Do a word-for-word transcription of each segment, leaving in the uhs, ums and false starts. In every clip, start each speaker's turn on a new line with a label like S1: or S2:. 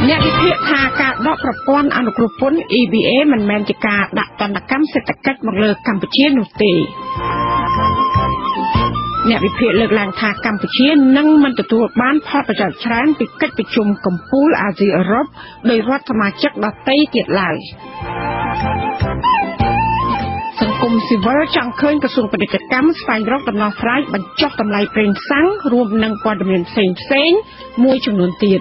S1: អ្នកវិភាគថាការដកប្រព័ន្ធអនុគ្រោះពន្ធ E B A មិនមែនជាការដាក់ទណ្ឌកម្មសេដ្ឋកិច្ចមកលើកម្ពុជានោះទេអ្នកវិភាគលើកឡើងថាកម្ពុជានឹងមិនទទួលបានផលប្រយោជន៍ច្រើនពីកិច្ចប្រជុំកំពូលអាស៊ីអឺរ៉ុបដោយរដ្ឋសមាជិកដទៃទៀតឡើយសង្គមស៊ីវិលចង់ឃើញក្រសួងពាណិជ្ជកម្មស្វែងរកដំណោះស្រាយបញ្ចុះតម្លៃប្រេងសាំងរួមនឹងព័ត៌មានផ្សេងៗមួយចំនួនទៀត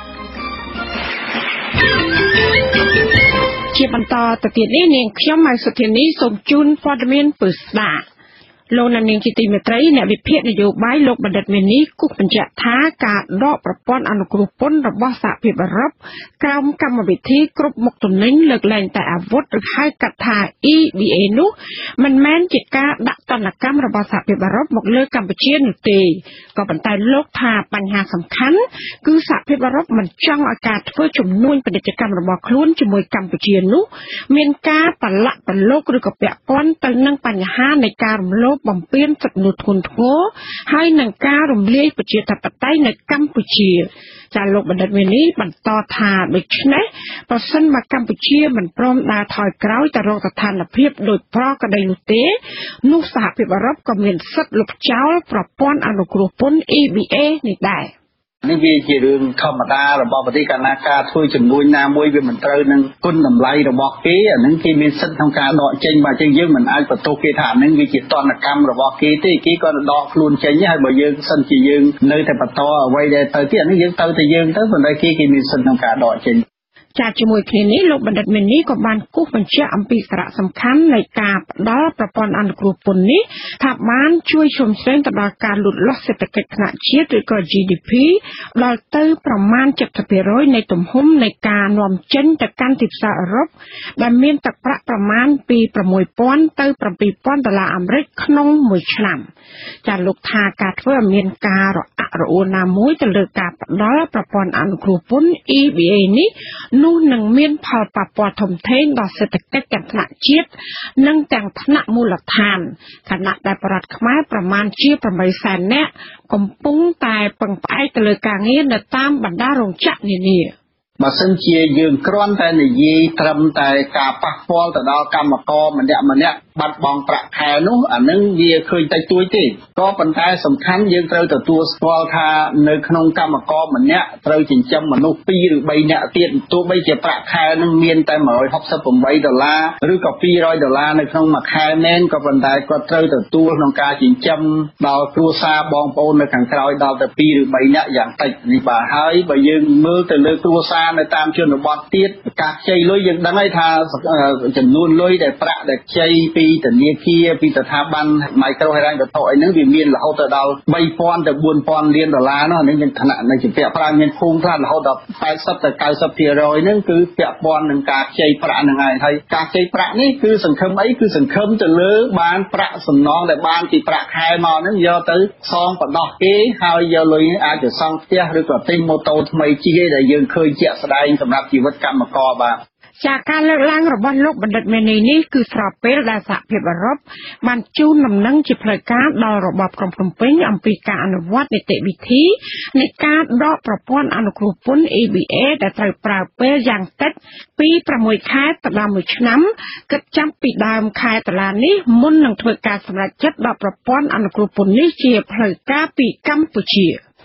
S1: ជាបន្តទៅទៀតនេះនាងខ្ញុំម៉ៅសុធានីសូមជូនព័ត៌មានពិស្ដាលោកនាងជាទីមេត្រីអ្នកវិភាគនយោបាយលោកបណ្ឌិតមេនីគូសបញ្ជាក់ថាការដកប្រព័ន្ធអនុគ្រោះពន្ធរបស់សហភាពអឺរ៉ុបក្រោមកម្មវិធីគ្រប់មុខទំនិញលើកលែងតែអាវុធឬហៅកាត់ថា E B A នោះមិនមែនជាការដាក់ទណ្ឌកម្មរបស់សហភាពអឺរ៉ុបមកលើកម្ពុជានោះទេក៏ប៉ុន្តែលោកថាបញ្ហាសំខាន់គឺសហភាពអឺរ៉ុបមិនចង់ឲ្យការធ្វើជំនួញពាណិជ្ជកម្មរបស់ខ្លួនជាមួយកម្ពុជានោះមានការប្រឡាក់ប្រឡូកឬក៏ពាក់ព័ន្ធទៅនឹងបញ្ហានៃការរំលោភបំពានសិទ្ធិមនុស្សធ្ងន់ធ្ងរហើយនឹងការរំលាយប្រជាធិបតេយ្យនៅកម្ពុជាចាលោកបណ្ឌិតមេនីបន្តថាដូច្នេះប្រសិនបើកម្ពុជាមិនព្រមដើរថយក្រោយទៅរកស្ថានភាពដោយប្រក្រតីនោះទេនោះសហភាពអឺរ៉ុបក៏មានសិទ្ធិលុបចោលប្រព័ន្ធអនុគ្រោះពន្ធ E B A នេះដែរ
S2: នេះវាជារឿងធម្មតារបស់ប្រទេសកាលណាការធ្វើជំនួយណាមួយវាមិនត្រូវនឹងគុណតម្លៃរបស់គេអានឹងគេមានសិទ្ធិក្នុងការដកចេញបើអញ្ចឹងយើងមិនអាចបន្ទោសគេថាអានឹងវាជាទណ្ឌកម្មរបស់គេទេគេក៏ដកខ្លួនចេញហើយបើយើងសិនជាយើងនៅតែបន្តអ្វីដែលទៅទៀតអានឹងយើងទៅតែយើងទៅប៉ុន្តែគេគេមានសិទ្ធិក្នុងការដកចេញ
S1: ចាជាមួយគ្នានេះលោកបណ្ឌិតមេនីក៏បានគូសបញ្ជាក់អំពីសារៈសំខាន់នៃការផ្ដល់ប្រព័ន្ធអនុគ្រោះពន្ធនេះថាបានជួយជំរុញទៅដល់ការលូតលាស់សេដ្ឋកិច្ចថ្នាក់ជាតិឬក៏ G D P ដល់ទៅប្រមាណ เจ็ดสิบเปอร์เซ็นต์ នៃទំហំនៃការនាំចេញទៅកាន់ទីផ្សារអឺរ៉ុបដែលមានទឹកប្រាក់ប្រមាណពី sáu nghìn ទៅ bảy nghìn ដុល្លារអាមេរិកក្នុងមួយឆ្នាំចាលោកថាការធ្វើឲ្យមានការរអាក់រអួលណាមួយទៅលើការផ្ដល់ប្រព័ន្ធអនុគ្រោះពន្ធ E B A នេះនោះនឹងមានផលប៉ះពាល់ធំធេងដល់សេដ្ឋកិច្ចទាំងថ្នាក់ជាតិនិងទាំងថ្នាក់មូលដ្ឋានខណៈដែលប្រជាពលរដ្ឋខ្មែរប្រមាណជា eightសែននាក់កំពុងតែពឹងផ្អែកទៅលើការងារនៅតាមបណ្ដារោងចក្រនានា
S2: បើសិនជាយើងគ្រាន់តែនិយាយត្រឹមតែការប៉ះពាល់ទៅដល់កម្មករម្នាក់ម្នាក់បាត់បង់ប្រាក់ខែនោះអានឹងវាឃើញតិចតួចទេក៏ប៉ុន្តែសំខាន់យើងត្រូវទទួលស្គាល់ថានៅក្នុងកម្មករម្នាក់ត្រូវចិញ្ចឹមមនុស្សពីរឬបីនាក់ទៀតទោះបីជាប្រាក់ខែនឹងមានតែone hundred sixty-eightដុល្លារឬក៏two hundredដុល្លារនៅក្នុងមួយខែមែនក៏ប៉ុន្តែគាត់ត្រូវទទួលក្នុងការចិញ្ចឹមដល់គ្រួសារបងប្អូននៅខាងក្រោយដល់ទៅtwoឬបីនាក់យ៉ាងតិចនេះបាទហើយបើយើងមើលទៅលើគ្រួសារនៅតាមជនបទទៀតការខ្ចីលុយយើងដឹងហើយថាចំនួនលុយដែលប្រាក់ដែលខ្ចីពីធនាគារពីស្ថាប័នមីក្រូហិរញ្ញវត្ថុអីហ្នឹងវាមានរហូតទៅដល់three thousandទៅfour thousandលានដុល្លារនោះអានេះមានឋានៈនៃជាពាក់ប្រាក់មានភូមិខ្លះរហូតដល់eightyទៅninety%ហ្នឹងគឺពាក់ព័ន្ធនឹងការខ្ចីប្រាក់ហ្នឹងហើយហើយការខ្ចីប្រាក់នេះគឺសង្ឃឹមអីគឺសង្ឃឹមទៅលើបានប្រាក់សំណងដែលបានពីប្រាក់ខែមកហ្នឹងយកទៅសងបដោះគេហើយយកលុយអាចទៅសង់ផ្ទះឬក៏ទិញម៉ូតូថ្មីជិះឯដែលយើងឃើញជាក់ស្ដែងសម្រាប់ជីវិតកម្មករបាទ
S1: ចាការលើកឡើងរបស់លោកបណ្ឌិតមេនីនេះគឺស្របពេលដែលសហភាពអឺរ៉ុបបានជូនដំណឹងជាផ្លូវការដល់របបក្រុងភ្នំពេញអំពីការអនុវត្តនីតិវិធីនៃការដកប្រព័ន្ធអនុគ្រោះពន្ធ E B A ដែលត្រូវប្រើពេលយ៉ាងតិចពីsixខែទៅដល់oneឆ្នាំគិតចាប់ពីដើមខែតុលានេះមុននឹងធ្វើការសម្រេចចិត្តដកប្រព័ន្ធអនុគ្រោះពន្ធនេះជាផ្លូវការពីកម្ពុជា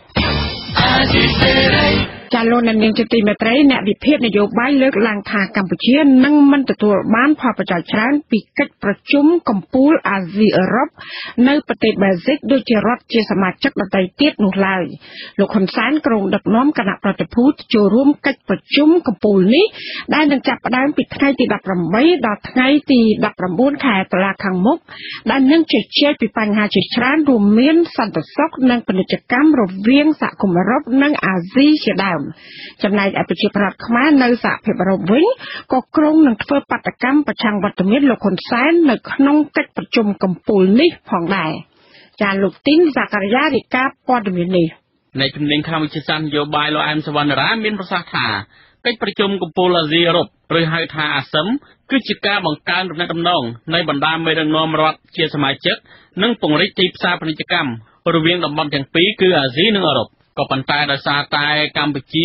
S1: ចាលោកនាងជាទីមេត្រីអ្នកវិភាគនយោបាយលើកឡើងថាកម្ពុជានឹងមិនទទួលបានផលប្រយោជន៍ច្រើនពីកិច្ចប្រជុំកំពូលអាស៊ីអឺរ៉ុបនៅប្រទេសបែលហ្សិកដូចជារដ្ឋជាសមាជិកដទៃទៀតនោះឡើយលោកហ៊ុនសែនក្រុងដឹកនាំគណៈប្រតិភូចូលរួមកិច្ចប្រជុំកំពូលនេះដែលនឹងចាប់ផ្ដើមពីថ្ងៃទីeightដល់ថ្ងៃទីnineteenខែតុលាខាងមុខដែលនឹងជជែកពីបញ្ហាជាច្រើនរួមមានសន្តិសុខនិងពាណិជ្ជកម្មរវាងសហគមន៍អឺរ៉ុបនិងអាស៊ីជាដើមចំណែកឯប្រជាប្រដ្ឋខ្មែរនៅសហភាពអឺរ៉ុបវិញក៏ក្រុងនឹងធ្វើបាតកម្មប្រឆាំងវត្តមានលោកហ៊ុនសែននៅក្នុងកិច្ចប្រជុំកំពូលនេះផងដែរចាលោកទីនសាការីយ៉ារាយការណ៍ព័ត៌មាននេះ
S3: នៃជំនាញខាងវិទ្យាសាស្ត្រនយោបាយលោកអែមសវណ្ណរាមានប្រសាសន៍ថាកិច្ចប្រជុំកំពូលអាស៊ីអឺរ៉ុបឬហៅថាអាស៊ឹមគឺជាការបង្កើនទំនាក់ទំនងនៃបណ្ដាមេដឹកនាំរដ្ឋជាសមាជិកនិងពង្រីកទីផ្សារពាណិជ្ជកម្មរវាងតំបន់ទាំងពីរគឺអាស៊ីនិងអឺរ៉ុបក៏ប៉ុន្តែដោយសារតែកម្ពុជា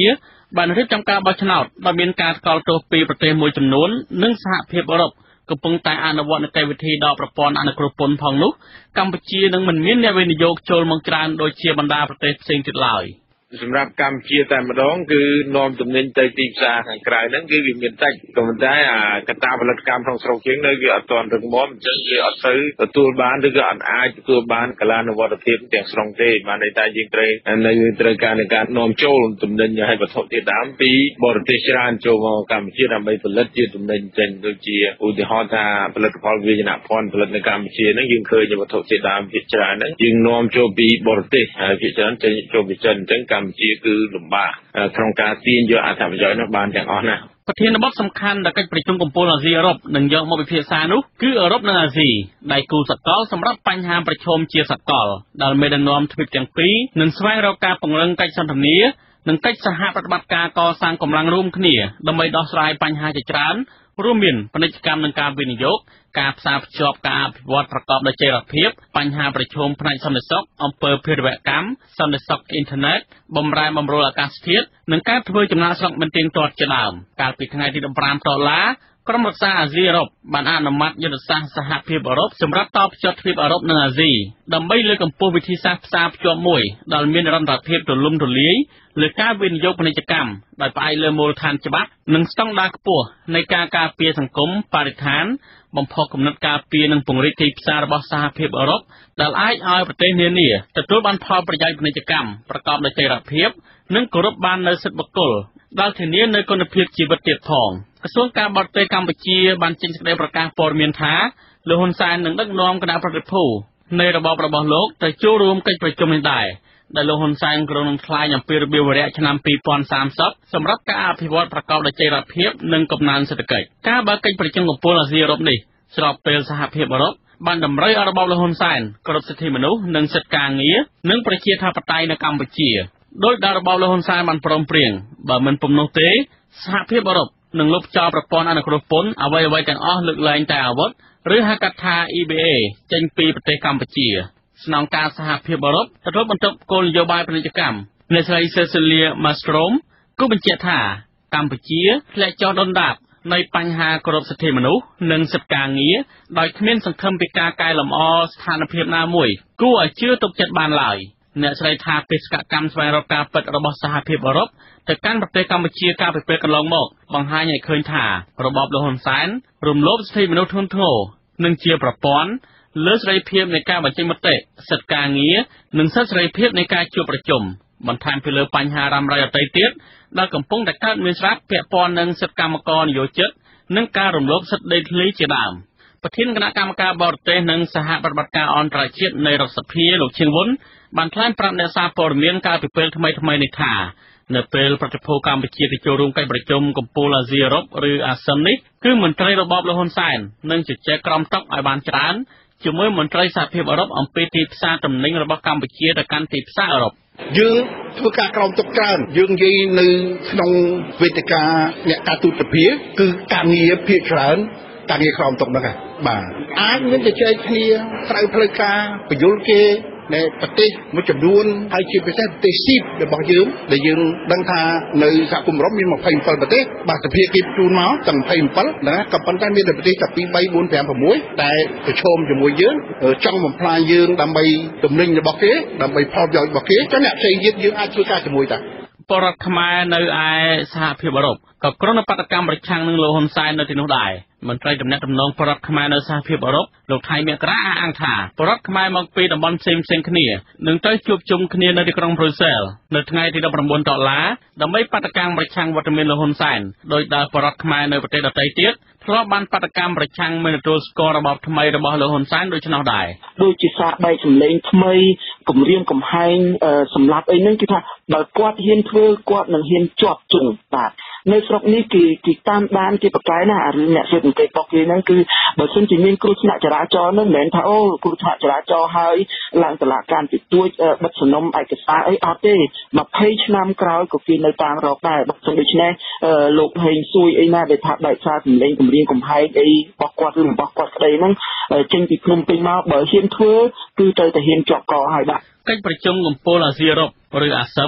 S3: បានរៀបចំការបោះឆ្នោតដែលមានការស្គាល់ទោសពីប្រទេសមួយចំនួននិងសហភាពអឺរ៉ុបកំពុងតែអនុវត្តនីតិវិធីដកប្រព័ន្ធអនុគ្រោះពន្ធផងនោះកម្ពុជានឹងមិនមានអ្នកវិនិយោគចូលមកច្រើនដូចជាបណ្ដាប្រទេសផ្សេងទៀតឡើយ
S4: សម្រាប់កម្ពុជាតែម្ដងគឺនាំទំនិញទៅទីផ្សារខាងក្រៅហ្នឹងគឺវាមានតិចក៏ប៉ុន្តែអាកត្តាផលិតកម្មក្នុងស្រុកយើងនៅវាអត់ទាន់រឹងមាំអញ្ចឹងវាអត់ទៅទទួលបានឬក៏អត់អាចទទួលបានកលានុវត្តភាពទាំងស្រុងទេបានន័យថាយើងត្រូវនៅត្រូវការនៃការនាំចូលទំនិញឲ្យវត្ថុធាតុដើមពីបរទេសច្រើនចូលមកកម្ពុជាដើម្បីផលិតជាទំនិញចេញដូចជាឧទាហរណ៍ថាផលិតផលវាយនភ័ណ្ឌផលិតនៅកម្ពុជាហ្នឹងយើងឃើញវត្ថុធាតុដើមភាគច្រើនហ្នឹងយើងនាំចូលពីបរទេសហើយភាគច្រើនចេញចូលពីចិនអញ្ចឹងកម្ពុជាគឺលំបាកក្នុងការទាញយកអត្ថប្រយោជន៍នោះបានទាំងអស់ណា
S3: ប្រធានបទសំខាន់ដែលកិច្ចប្រជុំកំពូលអាស៊ីអឺរ៉ុបនឹងយកមកពិភាក្សានោះគឺអឺរ៉ុបនិងអាស៊ីដៃគូសកលសម្រាប់បញ្ហាប្រឈមជាសកលដែលមេដឹកនាំទ្វីបទាំងពីរនឹងស្វែងរកការពង្រឹងកិច្ចសន្ទនានិងកិច្ចសហប្រតិបត្តិការកសាងកម្លាំងរួមគ្នាដើម្បីដោះស្រាយបញ្ហាជាច្រើនរួមមានពាណិជ្ជកម្មនិងការវិនិយោគការផ្សារភ្ជាប់ការអភិវឌ្ឍប្រកបដោយចីរភាពបញ្ហាប្រឈមផ្នែកសន្តិសុខអំពើភេរវកម្មសន្តិសុខអ៊ីនធឺណិតបម្រែបម្រួលអាកាសធាតុនិងការធ្វើចំណាកស្រុកមិនទៀងទាត់ជាដើមកាលពីថ្ងៃទី15ដុល្លារក្រុមរក្សាអាស៊ីអឺរ៉ុបបានអនុម័តយុទ្ធសាស្ត្រសហភាពអឺរ៉ុបសម្រាប់តភ្ជាប់ទ្វីបអឺរ៉ុបនិងអាស៊ីដើម្បីលើកកម្ពស់វិធីសាស្ត្រផ្សារភ្ជាប់មួយដែលមាននិរន្តរភាពទូលំទូលាយលើការវិនិយោគពាណិជ្ជកម្មដោយផ្អែកលើមូលដ្ឋានច្បាប់និងស្តង់ដារខ្ពស់នៃការការពារសង្គមបរិស្ថានបំផុសគំនិតការពារនិងពង្រីកទីផ្សាររបស់សហភាពអឺរ៉ុបដែលអាចឲ្យប្រទេសនានាទទួលបានផលប្រយោជន៍ពាណិជ្ជកម្មប្រកបដោយចីរភាពនិងគោរពបាននូវសិទ្ធិបុគ្គលដែលធានានូវគុណភាពជីវិតទៀតផងក្រសួងការបរទេសកម្ពុជាបានចេញសេចក្តីប្រកាសព័ត៌មានថាលោកហ៊ុនសែននឹងដឹកនាំគណៈប្រតិភូនៃរបបរបស់លោកទៅចូលរួមកិច្ចប្រជុំនេះដែរដែលលោកហ៊ុនសែនក្រុងនឹងថ្លែងអំពីរបៀបវរៈឆ្នាំពីរពាន់សាមសិបសម្រាប់ការអភិវឌ្ឍប្រកបដោយចីរភាពនិងកំណើនសេដ្ឋកិច្ចការបើកកិច្ចប្រជុំកំពូលអាស៊ីអឺរ៉ុបនេះស្របពេលសហភាពអឺរ៉ុបបានតម្រូវឲ្យរបបលោកហ៊ុនសែនគោរពសិទ្ធិមនុស្សនិងសិទ្ធិការងារនិងប្រជាធិបតេយ្យនៅកម្ពុជាដោយដែលរបបលោកហ៊ុនសែនបានព្រមព្រៀងបើមិនពុំនោះទេសហភាពអឺរ៉ុបនឹងលុបចោលប្រព័ន្ធអនុគ្រោះពន្ធអ្វីៗទាំងអស់លើកលែងតែអាវុធឬហៅកាត់ថា អ៊ី ប៊ី អេ ចេញពីប្រទេសកម្ពុជាស្នងការសហភាពអឺរ៉ុបទទួលបន្ទុកគោលនយោបាយពាណិជ្ជកម្មអ្នកស្រី Cecilia Malmström គូបញ្ជាក់ថាកម្ពុជាធ្លាក់ចុះដុនដាបនៃបញ្ហាគោរពសិទ្ធិមនុស្សនិងសិទ្ធិការងារដោយគ្មានសង្ឃឹមពីការកែលម្អស្ថានភាពណាមួយគួរឲ្យជឿទុកចិត្តបានឡើយអ្នកស្រីថាបេសកកម្មស្វែងរកការពិតរបស់សហភាពអឺរ៉ុបទៅកាន់ប្រទេសកម្ពុជាកាលពីពេលកន្លងមកបង្ហាញឲ្យឃើញថារបបលោកហ៊ុនសែនរំលោភសិទ្ធិមនុស្សធ្ងន់ធ្ងរនិងជាប្រព័ន្ធលើសេរីភាពនៃការបញ្ចេញមតិសិទ្ធិការងារនិងសិទ្ធិសេរីភាពនៃការជួបប្រជុំបន្ថែមពីលើបញ្ហារ៉ាំរ៉ៃដទៃទៀតដែលកំពុងតែកើតមានស្រាប់ពាក់ព័ន្ធនឹងសិទ្ធិកម្មករនិយោជិតនិងការរំលោភសិទ្ធិដីធ្លីជាដើមប្រធានគណៈកម្មការបរទេសនិងសហប្រតិបត្តិការអន្តរជាតិនៃរដ្ឋសភាលោកឈៀងវុនបានថ្លែងប្រាប់អ្នកសារព័ត៌មានកាលពីពេលថ្មីថ្មីនេះថានៅពេលប្រតិភូកម្ពុជាទៅចូលរួមកិច្ចប្រជុំកំពូលអាស៊ីអឺរ៉ុបឬអាស៊ាននេះគឺមន្ត្រីរបបលោកហ៊ុនសែននឹងជជែកក្រមតុកឲ្យបានច្រើនជាមួយមន្ត្រីសហភាពអឺរ៉ុបអំពីទីផ្សារទំនិញរបស់កម្ពុជាទៅកាន់ទីផ្សារអឺរ៉ុប
S5: យើងធ្វើការក្រមតុកច្រើនយើងនិយាយនៅក្នុងវេទិកាអ្នកការទូតសភាគឺការងារភាគច្រើនការងារក្រមតុកហ្នឹងបាទអាចមានតែចែកគ្នាត្រូវផ្លូវការបញ្យលគេនៅប្រទេសមួយចំនួនហើយជាពិសេសប្រទេសស៊ីបរបស់យើងដែលយើងដឹងថានៅសហគមន៍អឺរ៉ុបមានម្ភៃម្ពិលប្រទេសបាទសភាគេជូនមកទាំងម្ភៃម្ពិលណាក៏ប៉ុន្តែមានតែប្រទេសតែពីរ បី បួន ប្រាំ ៦តែប្រឈមជាមួយយើងចង់បំផ្លាញយើងដើម្បីទំនិញរបស់គេដើម្បីផលប្រយោជន៍របស់គេចឹងអ្នកផ្សេងទៀតយើងអាចធ្វើការជាមួយតា
S3: បរដ្ឋខ្មែរនៅឯសហភាពអឺរ៉ុបក៏ក្រុងបដកម្មប្រឆាំងនឹងលោកហ៊ុនសែននៅទីនោះដែរមន្ត្រីតំណាក់តំណងបរដ្ឋខ្មែរនៅសហភាពអឺរ៉ុបលោកថៃមករាអះអាងថាបរដ្ឋខ្មែរមកពីតំបន់ផ្សេងផ្សេងគ្នានឹងទៅជួបជុំគ្នានៅទីក្រុងប្រ៊ុយសែលនៅថ្ងៃទីដប់ប្រាំបួនដុល្លារដើម្បីបដកម្មប្រឆាំងវត្តមានលោកហ៊ុនសែនដោយដែលបរដ្ឋខ្មែរនៅប្រទេសដទៃទៀតធ្លាប់បានបដកម្មប្រឆាំងមិនទទួលស្គាល់របបថ្មីរបស់លោកហ៊ុនសែនដូច្នោះដែរ
S6: ដូចជាសារបែកសម្លេងថ្មីគម្រាមកំហែងសម្លាប់អីហ្នឹងគឺថាបើគាត់ហ៊ានធ្វើគាត់នឹងហ៊ានជាប់ជើងបាទនៅស្រុកនេះគេគេតាមដានគេប្រកែកណាអារឿងអ្នកសេដ្ឋកិច្ចរបស់គេហ្នឹងគឺបើសិនជាមានគ្រោះថ្នាក់ចរាចរណ៍ហ្នឹងមិនមែនថាអូគ្រោះថ្នាក់ចរាចរណ៍ហើយឡើងតុលាការទីទួចបិទសំណុំឯកសារអីអត់ទេម្ភៃឆ្នាំក្រោយក៏គេនៅតាមរកដែរបើមិនដូច្នេះលោកហេងសួយអីណាដែលថាបែកសារសម្លេងគម្រាមកំហែងអីរបស់គាត់ឬរបស់គាត់ក្តីហ្នឹងចេញពីភ្នំពេញមកបើហ៊ានធ្វើគឺត្រូវតែហ៊ានជាប់កហើយបាទ
S3: កិច្ចប្រជុំកំពូលអាស៊ីអឺរ៉ុបឬអាស៊ាន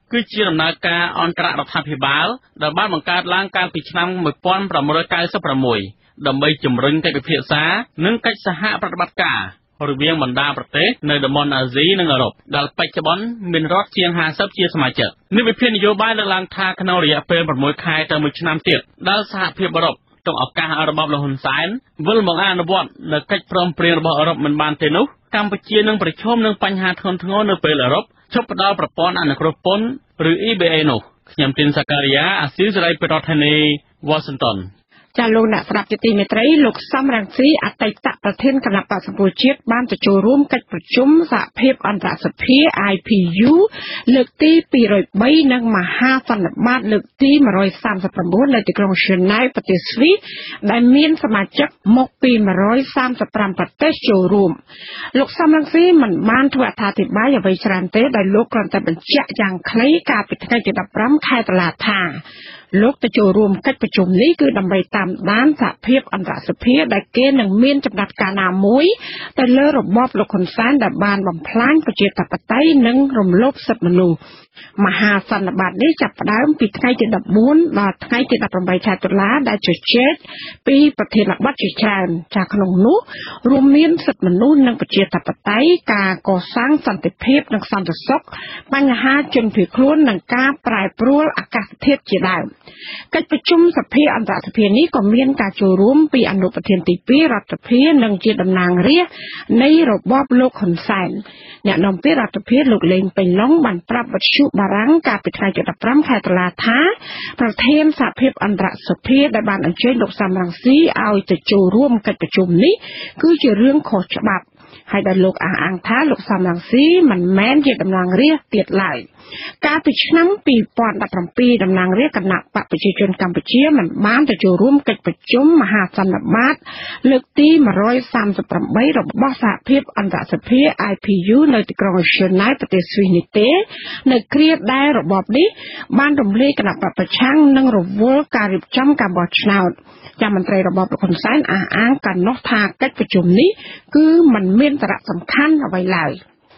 S3: គឺជាដំណើរការអន្តររដ្ឋាភិបាលដែលបានបង្កើតឡើងកាលពីឆ្នាំmột nghìn tám trăm chín mươi sáuដើម្បីជំរុញកិច្ចពិភាក្សានិងកិច្ចសហប្រតិបត្តិការរវាងបណ្ដាប្រទេសនៅតំបន់អាស៊ីនិងអឺរ៉ុបដែលបច្ចុប្បន្នមានរដ្ឋជាងห้าสิบជាសមាជិកនេះវិភាគនយោបាយលើកឡើងថាក្នុងរយៈពេលsáuខែទៅមួយឆ្នាំទៀតដែលសហភាពអឺរ៉ុបក្នុងឱកាសរបបលហ៊ុនសែនវិលមកអនុវត្តនៅកិច្ចព្រមព្រៀងរបស់អឺរ៉ុបមិនបានទេនោះកម្ពុជានឹងប្រឈមនឹងបញ្ហាធ្ងន់ធ្ងរនៅពេលអឺរ៉ុបឈប់ផ្ដល់ប្រព័ន្ធអនុគ្រោះពន្ធឬ E B A នោះខ្ញុំទីនសាការីយ៉ាអាស៊ីសេរីពីរដ្ឋធានី Washington
S1: ចាលោកអ្នកស្ដាប់ជាទីមេត្រីលោកសំរងស៊ីអតីតប្រធានគណៈបក្សសង្គ្រោះជាតិបានទៅចូលរួមកិច្ចប្រជុំសហភាពអន្តរសភា I P U លើកទីtwo oh threeនិងមហាសន្និបាតលើកទីone thirty-nineនៅទីក្រុង Geneva ប្រទេសស្វីសដែលមានសមាជិកមកពីone thirty-fiveប្រទេសចូលរួមលោកសំរងស៊ីមិនបានធ្វើអត្ថាធិប្បាយអ្វីច្រើនទេដោយលោកគ្រាន់តែបញ្ជាក់យ៉ាងខ្លីកាលពីថ្ងៃទីfifteenខែតុលាថាលោកទៅចូលរួមកិច្ចប្រជុំនេះគឺដើម្បីតាមដានសហភាពអន្តរសភាដែលគេនឹងមានចំណាត់ការណាមួយទៅលើរបបលោកហ៊ុនសែនដែលបានបំផ្លាញប្រជាធិបតេយ្យនិងរំលោភសិទ្ធិមនុស្សមហាសន្និបាតនេះចាប់ផ្ដើមពីថ្ងៃទីfourteenដល់ថ្ងៃទីeighteenខែតុលាដែលជជែកពីប្រធានបទជាច្រើនចាក្នុងនោះរួមមានសិទ្ធិមនុស្សនិងប្រជាធិបតេយ្យការកសាងសន្តិភាពនិងសន្តិសុខបញ្ហាជនភៀសខ្លួននិងការប្រែប្រួលអាកាសធាតុជាដើមកិច្ចប្រជុំសភាអន្តរសភានេះក៏មានការចូលរួមពីអនុប្រធានទីtwoរដ្ឋសភានិងជាតំណាងរាស្ត្រនៃរបបលោកហ៊ុនសែនអ្នកនាំពាក្យរដ្ឋសភាលោកលេងពេញឡុងបានប្រាប់វិទ្យុបារាំងកាលពីថ្ងៃទីfifteenខែតុលាថាប្រធានសហភាពអន្តរសភាដែលបានអញ្ជើញលោកសំរងស៊ីឲ្យទៅចូលរួមកិច្ចប្រជុំនេះគឺជារឿងខុសច្បាប់ហើយដែលលោកអះអាងថាលោកសំរងស៊ីមិនមែនជាតំណាងរាស្ត្រទៀតឡើយកាលពីឆ្នាំtwo thousand seventeenតំណាងរាស្ត្រគណៈបកប្រជាជនកម្ពុជាមិនបានទៅចូលរួមកិច្ចប្រជុំមហាសន្និបាតលើកទីone thirty-eightរបស់សហភាពអន្តរសភា I P U នៅទីក្រុង Geneva ប្រទេសស្វីសនេះទេនៅគ្រាដែលរបបនេះបានរំលាយគណៈបកប្រឆាំងនិងរវល់ការរៀបចំការបោះឆ្នោតចាំមន្ត្រីរបបលោកហ៊ុនសែនអះអាងកណ្ដោះថាកិច្ចប្រជុំនេះគឺមិនមានសារៈសំខាន់អ្វីឡើយ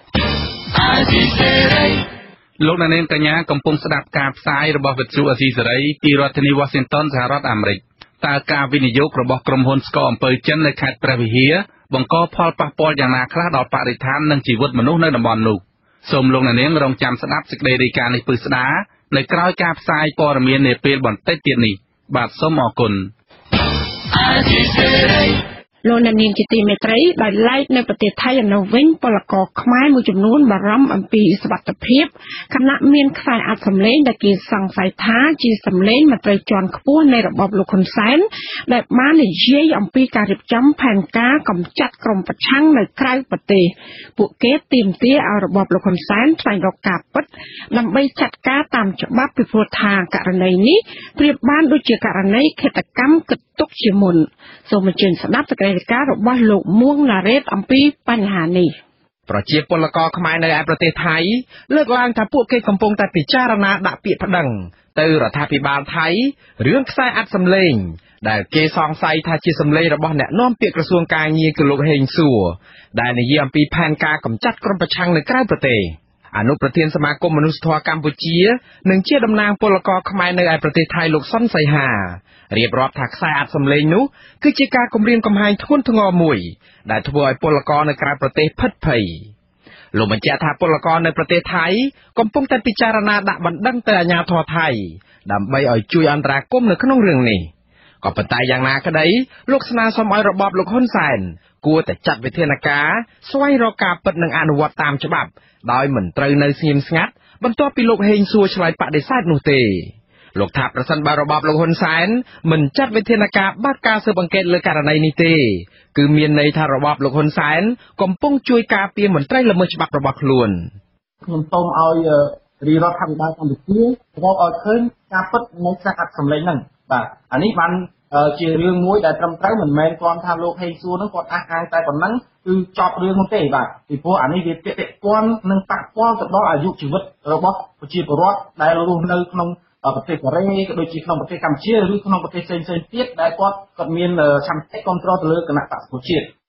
S7: លោកអ្នកនាងកញ្ញាកំពុងស្ដាប់ការផ្សាយរបស់វិទ្យុអាស៊ីសេរីពីរដ្ឋធានី Washington សហរដ្ឋអាមេរិកតើការវិនិយោគរបស់ក្រុមហ៊ុនស្ករអំពើចិននៅខេត្តព្រះវិហារបង្កផលប៉ះពាល់យ៉ាងណាខ្លះដល់បរិស្ថាននិងជីវិតមនុស្សនៅតំបន់នោះសូមលោកអ្នកនាងរងចាំស្ដាប់សេចក្តីរាយការណ៍នេះពឹស្ដានៅក្រោយការផ្សាយព័ត៌មាននាពេលបន្តិចទៀតនេះបាទសូមអរគុណ
S1: លោកអ្នកនាងជាទីមេត្រីដោយឡែកនៅប្រទេសថៃឯនោះវិញពលករខ្មែរមួយចំនួនបារម្ភអំពីសុវត្ថិភាពខណៈមានខ្សែអត្ថសម្លេងដែលគេសង្ស័យថាជាសម្លេងមន្ត្រីជាន់ខ្ពស់នៃរបបលោកហ៊ុនសែនដែលបាននិយាយអំពីការរៀបចំផែនការកម្ចាត់ក្រុមប្រឆាំងនៅក្រៅប្រទេសពួកគេទាមទារឲ្យរបបលោកហ៊ុនសែនស្វែងរកការពិតដើម្បីចាត់ការតាមច្បាប់ពីព្រោះថាករណីនេះប្រៀបបានដូចជាករណីឃាតកម្មគិតទុកជាមុនសូមអញ្ជើញស្ដាប់សេចក្តីរាយការណ៍របស់លោកមួងណារ៉េតអំពីបញ្ហានេះ
S8: ប្រជាពលករខ្មែរនៅឯប្រទេសថៃលើកឡើងថាពួកគេកំពុងតែពិចារណាដាក់ពាក្យប្តឹងទៅរដ្ឋាភិបាលថៃរឿងខ្សែអត្ថសម្លេងដែលគេសង្ស័យថាជាសម្លេងរបស់អ្នកនាំពាក្យក្រសួងកាងារគឺលោកហេងសួរដែលនិយាយអំពីផែនការកម្ចាត់ក្រុមប្រឆាំងនៅក្រៅប្រទេសអនុប្រធានសមាគមមនុស្សធម៌កម្ពុជានិងជាតំណាងពលករខ្មែរនៅឯប្រទេសថៃលោកសុនសីហារៀបរាប់ថាខ្សែអត្ថសម្លេងនោះគឺជាការគំរាមកំហែងធ្ងន់ធ្ងរមួយដែលធ្វើឲ្យពលករនៅក្រៅប្រទេសភិតភ័យលោកបញ្ជាក់ថាពលករនៅប្រទេសថៃកំពុងតែពិចារណាដាក់បណ្ដឹងទៅអាជ្ញាធរថៃដើម្បីឲ្យជួយអន្តរាគមន៍នៅក្នុងរឿងនេះក៏ប៉ុន្តែយ៉ាងណាក្តីលោកស្នើសុំឲ្យរបបលោកហ៊ុនសែនគួរតែចាត់វិធានការស្វែងរកការពិតនិងអនុវត្តតាមច្បាប់ដោយមិនត្រូវនៅស្ងៀមស្ងាត់បន្ទាប់ពីលោកហេងសួរឆ្លើយបដិសេធនោះទេលោកថាប្រសិនបើរបបលោកហ៊ុនសែនមិនចាត់វិធានការបើកការស៊ើបអង្កេតលើករណីនេះទេគឺមានន័យថារបបលោកហ៊ុនសែនកំពុងជួយការពារមន្ត្រីល្មើសច្បាប់របស់ខ្លួន
S2: ខ្ញុំសូមឲ្យរាជរដ្ឋាភិបាលកម្ពុជារកឲ្យឃើញការពិតនៃខ្សែអត្ថសម្លេងហ្នឹងបាទអានេះបានជារឿងមួយដែលត្រឹមត្រូវមិនមែនគ្រាន់ថាលោកហេងសួរហ្នឹងគាត់អះអាងតែប៉ុណ្ណឹងគឺចប់រឿងនោះទេបាទពីព្រោះអានេះវាពាក់ព័ន្ធនឹងប៉ះពាល់ទៅដល់អាយុជីវិតរបស់ប្រជាពលរដ្ឋដែលរស់នៅក្នុងប្រទេសកូរ៉េក៏ដូចជាក្នុងប្រទេសកម្ពុជាឬក្នុងប្រទេសផ្សេងៗទៀតដែលគាត់គាត់មានឆន្ទៈគ្រប់គ្រងទៅលើគណៈបក្សប្រជាជាតិ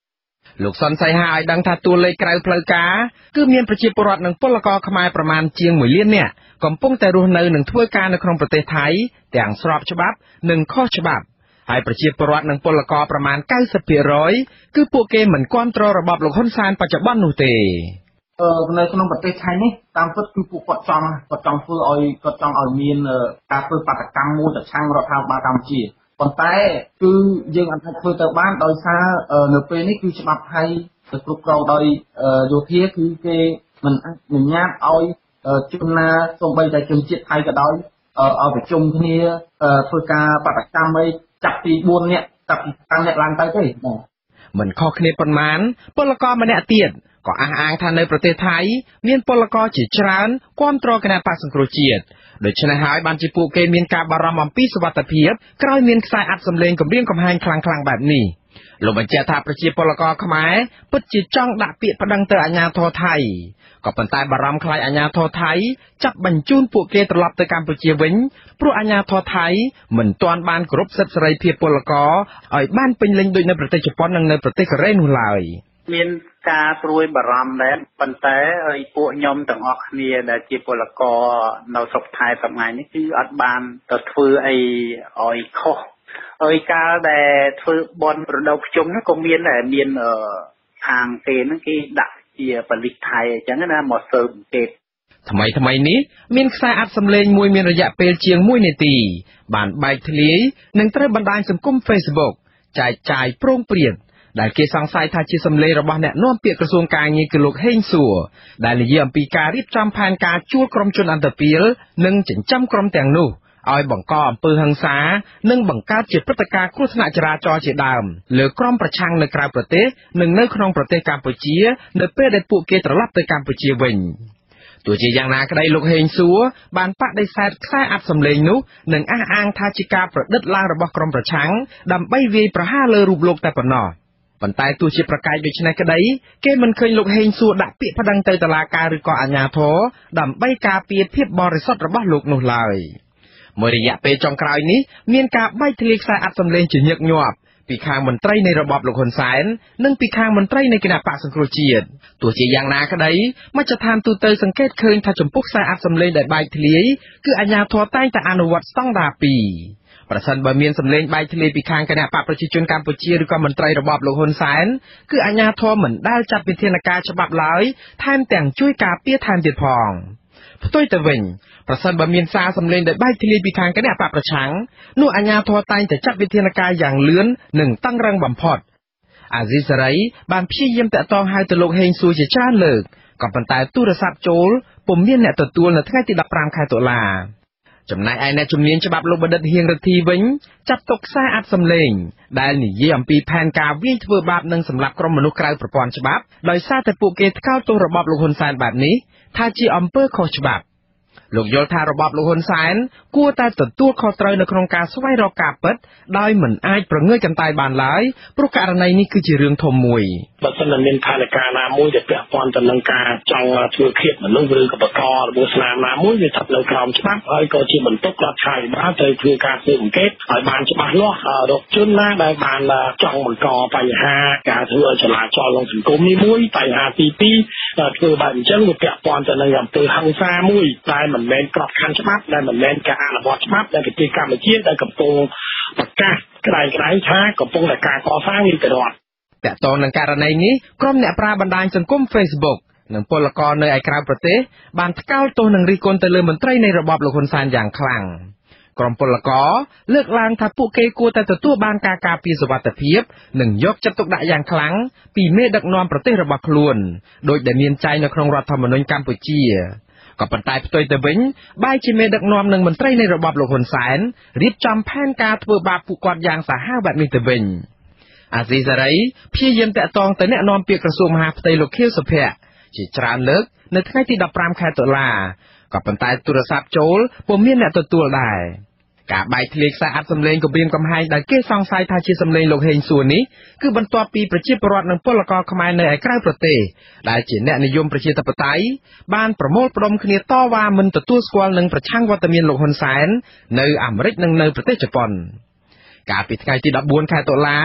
S8: លោកសុនសៃហាឲ្យដឹងថាតួលេខក្រៅផ្លូវការគឺមានប្រជាពលរដ្ឋនិងពលករខ្មែរប្រមាណជាងមួយលាននាក់កំពុងតែរស់នៅនិងធ្វើការនៅក្នុងប្រទេសថៃទាំងស្របច្បាប់និងខុសច្បាប់ហើយប្រជាពលរដ្ឋនិងពលករប្រមាណ 九十ភាគរយ គឺពួកគេមិនគាំទ្ររបបលោកហ៊ុនសែនបច្ចុប្បន្ននោះទេ
S9: អឺនៅក្នុងប្រទេសថៃនេះតាមពិតគឺពួកគាត់ចង់គាត់ចង់ធ្វើឲ្យគាត់ចង់ឲ្យមានការធ្វើបាតកម្មមួយប្រឆាំងរដ្ឋាភិបាលកម្ពុជាប៉ុន្តែគឺយើងអាចធ្វើទៅបានដោយសារនៅពេលនេះគឺច្បាប់ថៃទៅគ្រប់គ្រងដោយយោធាគឺគេមិនអនុញ្ញាតឲ្យជនណាសូម្បីតែជនជាតិថៃក៏ដោយឲ្យប្រជុំគ្នាធ្វើការបាតកម្មអីចាប់ពីបួននាក់ចាប់ពីប្រាំនាក់ឡើងទៅទេបាទ
S8: មិនខុសគ្នាប៉ុន្មានពលករម្នាក់ទៀតក៏អះអាងថានៅប្រទេសថៃមានពលករជាច្រើនគាំទ្រគណៈបក្សសង្គ្រោះជាតិដូច្នេះហើយបានជាពួកគេមានការបារម្ភអំពីសុវត្ថិភាពក្រោយមានខ្សែអត្ថសម្លេងគំរាមកំហែងខ្លាំងៗបែបនេះលោកបញ្ជាក់ថាប្រជាពលករខ្មែរពិតជាចង់ដាក់ពាក្យប្តឹងទៅអាជ្ញាធរថៃក៏ប៉ុន្តែបារម្ភខ្លាចអាជ្ញាធរថៃចាប់បញ្ជូនពួកគេត្រឡប់ទៅកម្ពុជាវិញព្រោះអាជ្ញាធរថៃមិនទាន់បានគោរពសិទ្ធិសេរីភាពពលករឲ្យបានពេញលេញដូចនៅប្រទេសជប៉ុននិងនៅប្រទេសកូរ៉េនោះឡើយ
S10: មានការព្រួយបារម្ភដែរប៉ុន្តែឲ្យពួកខ្ញុំទាំងអស់គ្នាដែលជាពលករនៅស្រុកថៃថ្ងៃនេះគឺអត់បានទៅធ្វើអីឲ្យខុសហើយកាលដែលធ្វើបន់ប្រដៅភ្ជុំហ្នឹងក៏មានដែរមានខាងគេហ្នឹងគេដាក់ជាប៉ូលីសថៃអញ្ចឹងណាមកស៊ើបអង្កេត
S8: ថ្មីថ្មីនេះមានខ្សែអត្ថសម្លេងមួយមានរយៈពេលជាងមួយនាទីបានបែកធ្លាយនិងត្រូវបណ្ដាញសង្គម Facebook ចែកចាយប្រងព្រាតដែលគេសង្ស័យថាជាសម្លេងរបស់អ្នកនាំពាក្យក្រសួងកាងារគឺលោកហេងសួរដែលនិយាយអំពីការរៀបចំផែនការជួលក្រុមជនអន្តរពាលនិងចិញ្ចឹមក្រុមទាំងនោះឲ្យបង្កអំពើហិង្សានិងបង្កើតជាព្រឹត្តិការណ៍គ្រោះថ្នាក់ចរាចរណ៍ជាដើមលើក្រុមប្រឆាំងនៅក្រៅប្រទេសនិងនៅក្នុងប្រទេសកម្ពុជានៅពេលដែលពួកគេត្រឡប់ទៅកម្ពុជាវិញទោះជាយ៉ាងណាក្តីលោកហេងសួរបានបដិសេធខ្សែអត្ថសម្លេងនោះនិងអះអាងថាជាការប្រឌិតឡើងរបស់ក្រុមប្រឆាំងដើម្បីវាយប្រហារលើរូបលោកតែប៉ុណ្ណោះប៉ុន្តែទោះជាប្រកែកដូច្នេះក្តីគេមិនឃើញលោកហេងសួរដាក់ពាក្យប្តឹងទៅតុលាការឬក៏អាជ្ញាធរដើម្បីការពារភាពបរិសុទ្ធរបស់លោកនោះឡើយមួយរយៈពេលចុងក្រោយនេះមានការបែកធ្លាយខ្សែអត្ថសម្លេងជាញឹកញាប់ពីខាងមន្ត្រីនៃរបបលោកហ៊ុនសែននិងពីខាងមន្ត្រីនៃគណៈបក្សសង្គ្រោះជាតិទោះជាយ៉ាងណាក្តីមជ្ឈដ្ឋានទូទៅសង្កេតឃើញថាចំពោះខ្សែអត្ថសម្លេងដែលបែកធ្លាយគឺអាជ្ញាធរតែងតែអនុវត្តស្តង់ដារពីរប្រសិនបើមានសម្លេងបែកធ្លាយពីខាងគណៈបកប្រជាជនកម្ពុជាឬក៏មន្ត្រីរបបលោកហ៊ុនសែនគឺអាជ្ញាធរមិនដែលចាត់វិធានការច្បាប់ឡើយថែមទាំងជួយការពារថែមទៀតផងផ្ទុយទៅវិញប្រសិនបើមានសារសម្លេងដែលបែកធ្លាយពីខាងគណៈបកប្រឆាំងនោះអាជ្ញាធរតែងតែចាត់វិធានការយ៉ាងលឿននិងតឹងរ៉ឹងបំផុតអាស៊ីសេរីបានព្យាយាមតាក់ទងហៅទៅលោកហេងសួរជាច្រើនលើកក៏ប៉ុន្តែទូរស័ព្ទចូលពុំមានអ្នកទទួលនៅថ្ងៃទីដប់ប្រាំខែតុលាចំណែកឯអ្នកជំនាញច្បាប់លោកបណ្ឌិតហៀងរទ្ធីវិញចាត់ទុកខ្សែអត្ថសម្លេងដែលនិយាយអំពីផែនការវាយធ្វើបាបនិងសម្លាប់ក្រុមមនុស្សក្រៅប្រព័ន្ធច្បាប់ដោយសារតែពួកគេថ្កោលទោសរបបលោកហ៊ុនសែនបែបនេះថាជាអំពើខុសច្បាប់លោកយល់ថារបបលោកហ៊ុនសែនគួរតែទទួលខុសត្រូវនៅក្នុងការស្វែងរកការពិតដោយមិនអាចប្រងើយកន្តើយបានឡើយព្រោះករណីនេះគឺជារឿងធំមួយ
S6: បើសិនតែមានផែនការណាមួយដែលពាក់ព័ន្ធទៅនឹងការចង់ធ្វើឃាតមនុស្សឬក៏បង្ករបួសស្នាមណាមួយវាស្ថិតនៅក្រោមច្បាប់ហើយក៏ជាបន្ទុករដ្ឋាភិបាលត្រូវធ្វើការស៊ើបអង្កេតឲ្យបានច្បាស់លាស់រកជនណាដែលបានចង់បង្កបញ្ហាការធ្វើចលាចលក្នុងសង្គមនេះមួយបញ្ហាទីពីរធ្វើបែបអញ្ចឹងវាពាក់ព័ន្ធទៅនឹងអំពើហិង្សាមួយតែមិនមែនក្របខ័ណ្ឌច្បាប់ដែលមិនមែនការអនុវត្តច្បាប់ដែលប្រទេសកម្ពុជាដែលកំពុងប្រកាសក្តែងក្តែងថាកំពុងតែការកសាងនីតិរដ្ឋ
S8: តាក់ទងនឹងករណីនេះក្រុមអ្នកប្រើបណ្ដាញសង្គម Facebook និងពលករនៅឯក្រៅប្រទេសបានថ្កោលទោសនិងរិះគន់ទៅលើមន្ត្រីនៃរបបលោកហ៊ុនសែនយ៉ាងខ្លាំងក្រុមពលករលើកឡើងថាពួកគេគួរតែទទួលបានការការពារសុវត្ថិភាពនិងយកចិត្តទុកដាក់យ៉ាងខ្លាំងពីមេដឹកនាំប្រទេសរបស់ខ្លួនដោយដែលមានចែងនៅក្នុងរដ្ឋធម្មនុញ្ញកម្ពុជាក៏ប៉ុន្តែផ្ទុយទៅវិញបែរជាមេដឹកនាំនិងមន្ត្រីនៃរបបលោកហ៊ុនសែនរៀបចំផែនការធ្វើបាបពួកគាត់យ៉ាងសាហាវបែបនេះទៅវិញអាស៊ីសេរីព្យាយាមតាក់ទងទៅអ្នកនាំពាក្យក្រសួងមហាផ្ទៃលោកខៀវសុភ័ក្រជាច្រើនលើកនៅថ្ងៃទីដប់ប្រាំខែតុលាក៏ប៉ុន្តែទូរស័ព្ទចូលពុំមានអ្នកទទួលដែរការបែកធ្លាយខ្សែអត្ថសម្លេងគម្រាមកំហែងដែលគេសង្ស័យថាជាសម្លេងលោកហេងសួរនេះគឺបន្ទាប់ពីប្រជាពលរដ្ឋនិងពលករខ្មែរនៅឯក្រៅប្រទេសដែលជាអ្នកនិយមប្រជាធិបតេយ្យបានប្រមូលផ្ដុំគ្នាតវ៉ាមិនទទួលស្គាល់នឹងប្រឆាំងវត្តមានលោកហ៊ុនសែននៅអាមេរិកនិងនៅប្រទេសជប៉ុនកាលពីថ្ងៃទីដប់បួនខែតុលា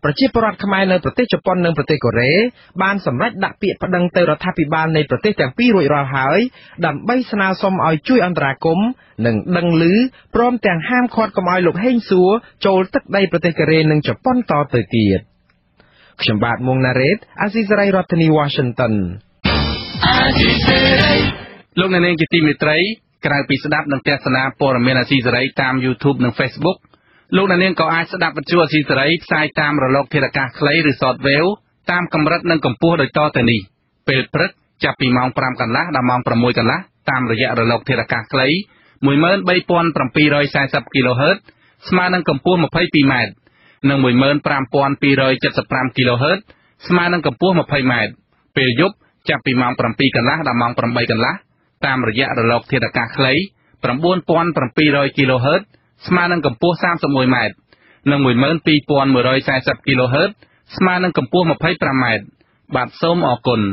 S8: ប្រជាពលរដ្ឋខ្មែរនៅប្រទេសជប៉ុននិងប្រទេសកូរ៉េបានសម្រេចដាក់ពាក្យប្តឹងទៅរដ្ឋាភិបាលនៃប្រទេសទាំងពីររួចរាល់ហើយដើម្បីស្នើសុំឲ្យជួយអន្តរាគមន៍និងដឹងឮព្រមទាំងហាមឃាត់កុំឲ្យលោកហេងសួរចូលទឹកដីប្រទេសកូរ៉េនិងជប៉ុនតទៅទៀតខ្ញុំបាទមុងណារ៉េតអាស៊ីសេរីរដ្ឋធានី Washington
S7: លោកអ្នកនាងជាទីមេត្រីក្រៅពីស្ដាប់និងទស្សនាព័ត៌មានអាស៊ីសេរីតាម YouTube និង Facebook លោកអ្នកនាងក៏អាចស្ដាប់វិទ្យុអាស៊ីសេរីផ្សាយតាមរលកធាតុអាកាសខ្លីឬ Shortwave តាមកម្រិតនិងកម្ពស់ដូចតទៅនេះពេលព្រឹកចាប់ពីម៉ោង5កន្លះដល់ម៉ោង6កន្លះតាមរយៈរលកធាតុអាកាសខ្លី មួយម៉ឺនបីពាន់ប្រាំពីររយសាសិប kHz ស្មើនឹងកម្ពស់ 22 ម៉ែត្រនិង មួយម៉ឺនប្រាំពាន់ពីររយเจ็ดสิบห้า kHz ស្មើនឹងកម្ពស់ 20 ម៉ែត្រពេលយប់ចាប់ពីម៉ោង7កន្លះដល់ម៉ោង8កន្លះតាមរយៈរលកធាតុអាកាសខ្លី 9,700 kHz ស្មើនឹងកម្ពស់ 31 ម៉ែត្រនិង មួយម៉ឺនពីរពាន់មួយរយសាសិប kHz ស្មើនឹងកម្ពស់ 25 ម៉ែត្របាទសូមអរគុណ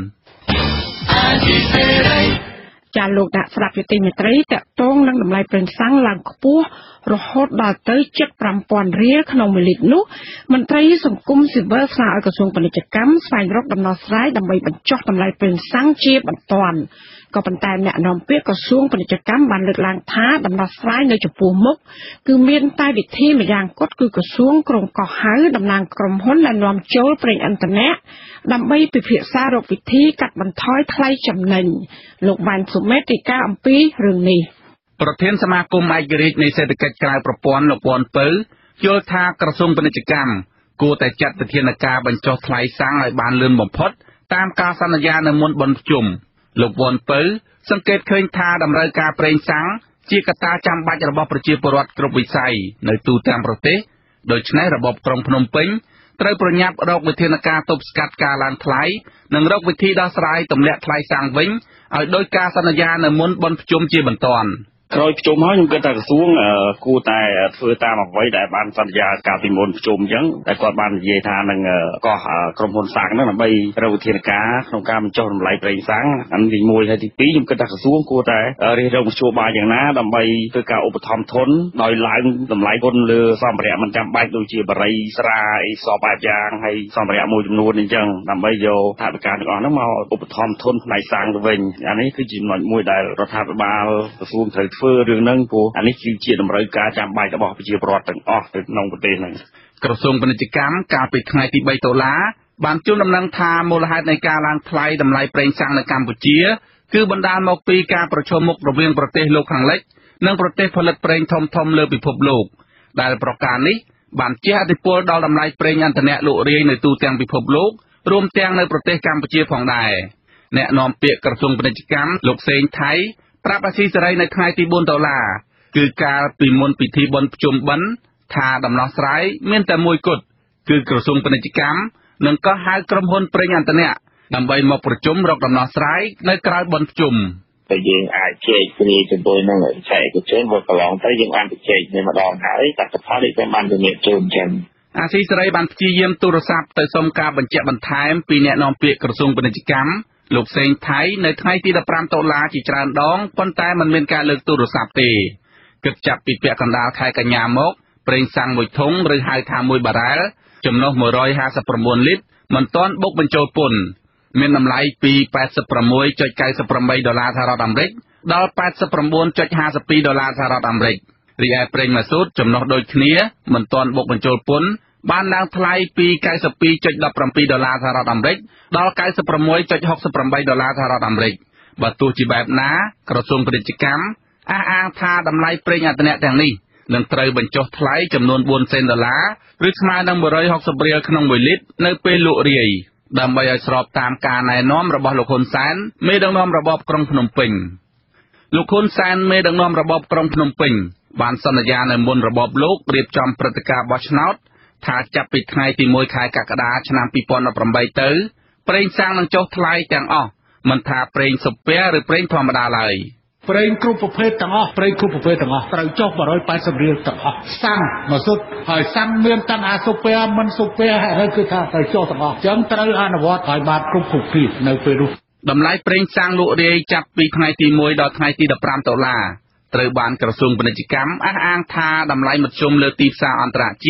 S1: ចាលោកដាក់ស្ដាប់យុតិមេត្រីតកតងនឹងតម្លៃប្រេងសាំងឡើងខ្ពស់រហូតដល់ទៅជិត ប្រាំពាន់ រៀលក្នុងមួយលីត្រនោះមន្ត្រីសង្គមស៊ីវិលស្នើឲ្យក្រសួងពាណិជ្ជកម្មស្វែងរកដំណោះស្រាយដើម្បីបញ្ចុះតម្លៃប្រេងសាំងជាបន្ទាន់ក៏ប៉ុន្តែអ្នកនាំពាក្យក្រសួងពាណិជ្ជកម្មបានលើកឡើងថាដំណោះស្រាយនៅចំពោះមុខគឺមានតែវិធីម្យ៉ាងគត់គឺក្រសួងក្រុងកោះហៅតំណាងក្រុមហ៊ុនដែលនាំចូលប្រេងឥន្ធនៈដើម្បីពិភាក្សារកវិធីកាត់បន្ថយថ្លៃចំណេញលោកបានសុមេតរាយការណ៍អំពីរឿងនេះ
S7: ប្រធានសមាគមឯករាជ្យនៃសេដ្ឋកិច្ចក្រៅប្រព័ន្ធលោកវ៉ាន់ពៅយល់ថាក្រសួងពាណិជ្ជកម្មគួរតែចាត់វិធានការបញ្ចុះថ្លៃសាំងឲ្យបានលឿនបំផុតតាមការសន្យានៅមុនបុណ្យភ្ជុំលោកវ៉ាន់ពៅសង្កេតឃើញថាតម្រូវការប្រេងសាំងជាកត្តាចាំបាច់របស់ប្រជាពលរដ្ឋគ្រប់វិស័យនៅទូទាំងប្រទេសដូច្នេះរបបក្រុងភ្នំពេញត្រូវប្រញាប់រកវិធានការទប់ស្កាត់ការឡើងថ្លៃនិងរកវិធីដោះស្រាយទម្លាក់ថ្លៃសាំងវិញឲ្យដោយការសន្យានៅមុនបុណ្យភ្ជុំជាបន្ទាន់
S11: ក្រោយភ្ជុំហើយខ្ញុំគិតថាក្រសួងគួរតែធ្វើតាមអ្វីដែលបានសន្យាកាលពីមុនភ្ជុំអញ្ចឹងតែគាត់បាននិយាយថានឹងកោះក្រុមហ៊ុនសាំងហ្នឹងដើម្បីរកវិធានការក្នុងការបញ្ចុះតម្លៃប្រេងសាំងអានេះទីមួយហើយទីពីរខ្ញុំគិតថាក្រសួងគួរតែរិះរកមធ្យោបាយយ៉ាងណាដើម្បីធ្វើការឧបត្ថម្ភធនដោយឡើងតម្លៃពន្ធលើសម្ភារៈមិនចាំបាច់ដូចជាបរិយាស្រាអីសពបែបយ៉ាងហើយសម្ភារៈមួយចំនួនអញ្ចឹងដើម្បីយកថវិកាទាំងអស់ហ្នឹងមកឧបត្ថម្ភធនផ្នែកសាំងទៅវិញអានេះគឺជាចំណុចមួយដែលរដ្ឋាភិបាលក្រសួងត្រូវធ្វើរឿងហ្នឹងព្រោះអានេះគឺជាតម្រូវការចាំបាច់របស់ប្រជាពលរដ្ឋទាំងអស់នៅក្នុងប្រទេសហ្នឹង
S7: ក្រសួងពាណិជ្ជកម្មកាលពីថ្ងៃទីបីតុលាបានជូនដំណឹងថាមូលហេតុនៃការឡើងថ្លៃតម្លៃប្រេងសាំងនៅកម្ពុជាគឺបណ្ដាលមកពីការប្រឈមមុខរវាងប្រទេសលោកខាងលិចនិងប្រទេសផលិតប្រេងធំៗលើពិភពលោកដែលប្រការនេះបានជះឥទ្ធិពលដល់តម្លៃប្រេងឥន្ធនៈលក់រាយនៅទូទាំងពិភពលោករួមទាំងនៅប្រទេសកម្ពុជាផងដែរអ្នកនាំពាក្យក្រសួងពាណិជ្ជកម្មលោកសេងថៃប្រាប់អាស៊ីសេរីនៅថ្ងៃទីបួនតុលាគឺកាលពីមុនពិធីបុណ្យភ្ជុំបិណ្ឌថាដំណោះស្រាយមានតែមួយគត់គឺក្រសួងពាណិជ្ជកម្មនឹងកោះហៅក្រុមហ៊ុនប្រេងឥន្ធនៈដើម្បីមកប្រជុំរកដំណោះស្រាយនៅក្រៅបុណ្យភ្ជុំ
S11: តែយើងអាចជែកគ្នាជាមួយនឹងវិស័យឯកជនមកកន្លងទៅយើងបានទៅជែកគ្នាម្ដងហើយតែកថានេះតែបានជំរាបជូនចឹង
S7: អាស៊ីសេរីបានព្យាយាមទូរស័ព្ទទៅសុំការបញ្ជាក់បន្ថែមពីអ្នកនាំពាក្យក្រសួងពាណិជ្ជកម្មលោកសេងថៃនៅថ្ងៃទីដប់ប្រាំតុលាជាច្រើនដងប៉ុន្តែមិនមានការលើកទូរស័ព្ទទេគិតចាប់ពីពាក់កណ្ដាលខែកញ្ញាមកប្រេងសាំងមួយធុងឬហៅថាមួយបារ៉ែលចំណុះមួយរយហាសិបប្រាំបួនលីត្រមិនទាន់បុកបញ្ចូលពន្ធមានតម្លៃពីแปดสิบหกจุดเก้าแปด ដុល្លារសហរដ្ឋអាមេរិកដល់แปดสิบเก้าจุดห้าสอง ដុល្លារសហរដ្ឋអាមេរិករីឯប្រេងម៉ាស៊ូតចំណុះដូចគ្នាមិនទាន់បុកបញ្ចូលពន្ធបានឡើងថ្លៃពី เก้าสิบสองจุดหนึ่งเจ็ด ដុល្លារសហរដ្ឋអាមេរិកដល់ เก้าสิบหกจุดหกแปด ដុល្លារសហរដ្ឋអាមេរិកបើទោះជាបែបណាក្រសួងពាណិជ្ជកម្មអះអាងថាតម្លៃប្រេងឥន្ធនៈទាំងនេះនឹងត្រូវបញ្ចុះថ្លៃចំនួនbốnសេនដុល្លារឬស្មើនឹងmột trăm sáu mươiរៀលក្នុងមួយលីត្រនៅពេលលក់រាយដើម្បីឲ្យស្របតាមការណែនាំរបស់លោកហ៊ុនសែនមេដឹកនាំរបបក្រុងភ្នំពេញលោកហ៊ុនសែនមេដឹកនាំរបបក្រុងភ្នំពេញបានសន្យានៅមុនរបបលោករៀបចំព្រឹត្តិការណ៍បោះឆ្នោតថាចាប់ពីថ្ងៃទីមួយខែកក្កដាឆ្នាំពីរពាន់ដប់ប្រាំបីទៅប្រេងសាំងនឹងចុះថ្លៃទាំងអស់មិនថាប្រេងសុភាឬប្រេងធម្មតាឡើយ
S12: ប្រេងគ្រប់ប្រភេទទាំងអស់ប្រេងគ្រប់ប្រភេទទាំងអស់ត្រូវចុះone hundred eightyរៀលទាំងអស់សាំងមកសុទ្ធហើយសាំងមានទាំងអាសុភាមិនសុភាហើយគឺថាត្រូវចុះទាំងអស់អញ្ចឹងត្រូវអនុវត្តឲ្យបានគ្រប់គ្រប់គ្នានៅពេលនោះ
S7: តម្លៃប្រេងសាំងលក់រាយចាប់ពីថ្ងៃទីមួយដល់ថ្ងៃទីដប់ប្រាំតុលា ត្រូវបានក្រសួងពាណិជ្ជកម្មអះអាងថាតម្លៃមធ្យមលើទីផ្សារអន្តរជាតិ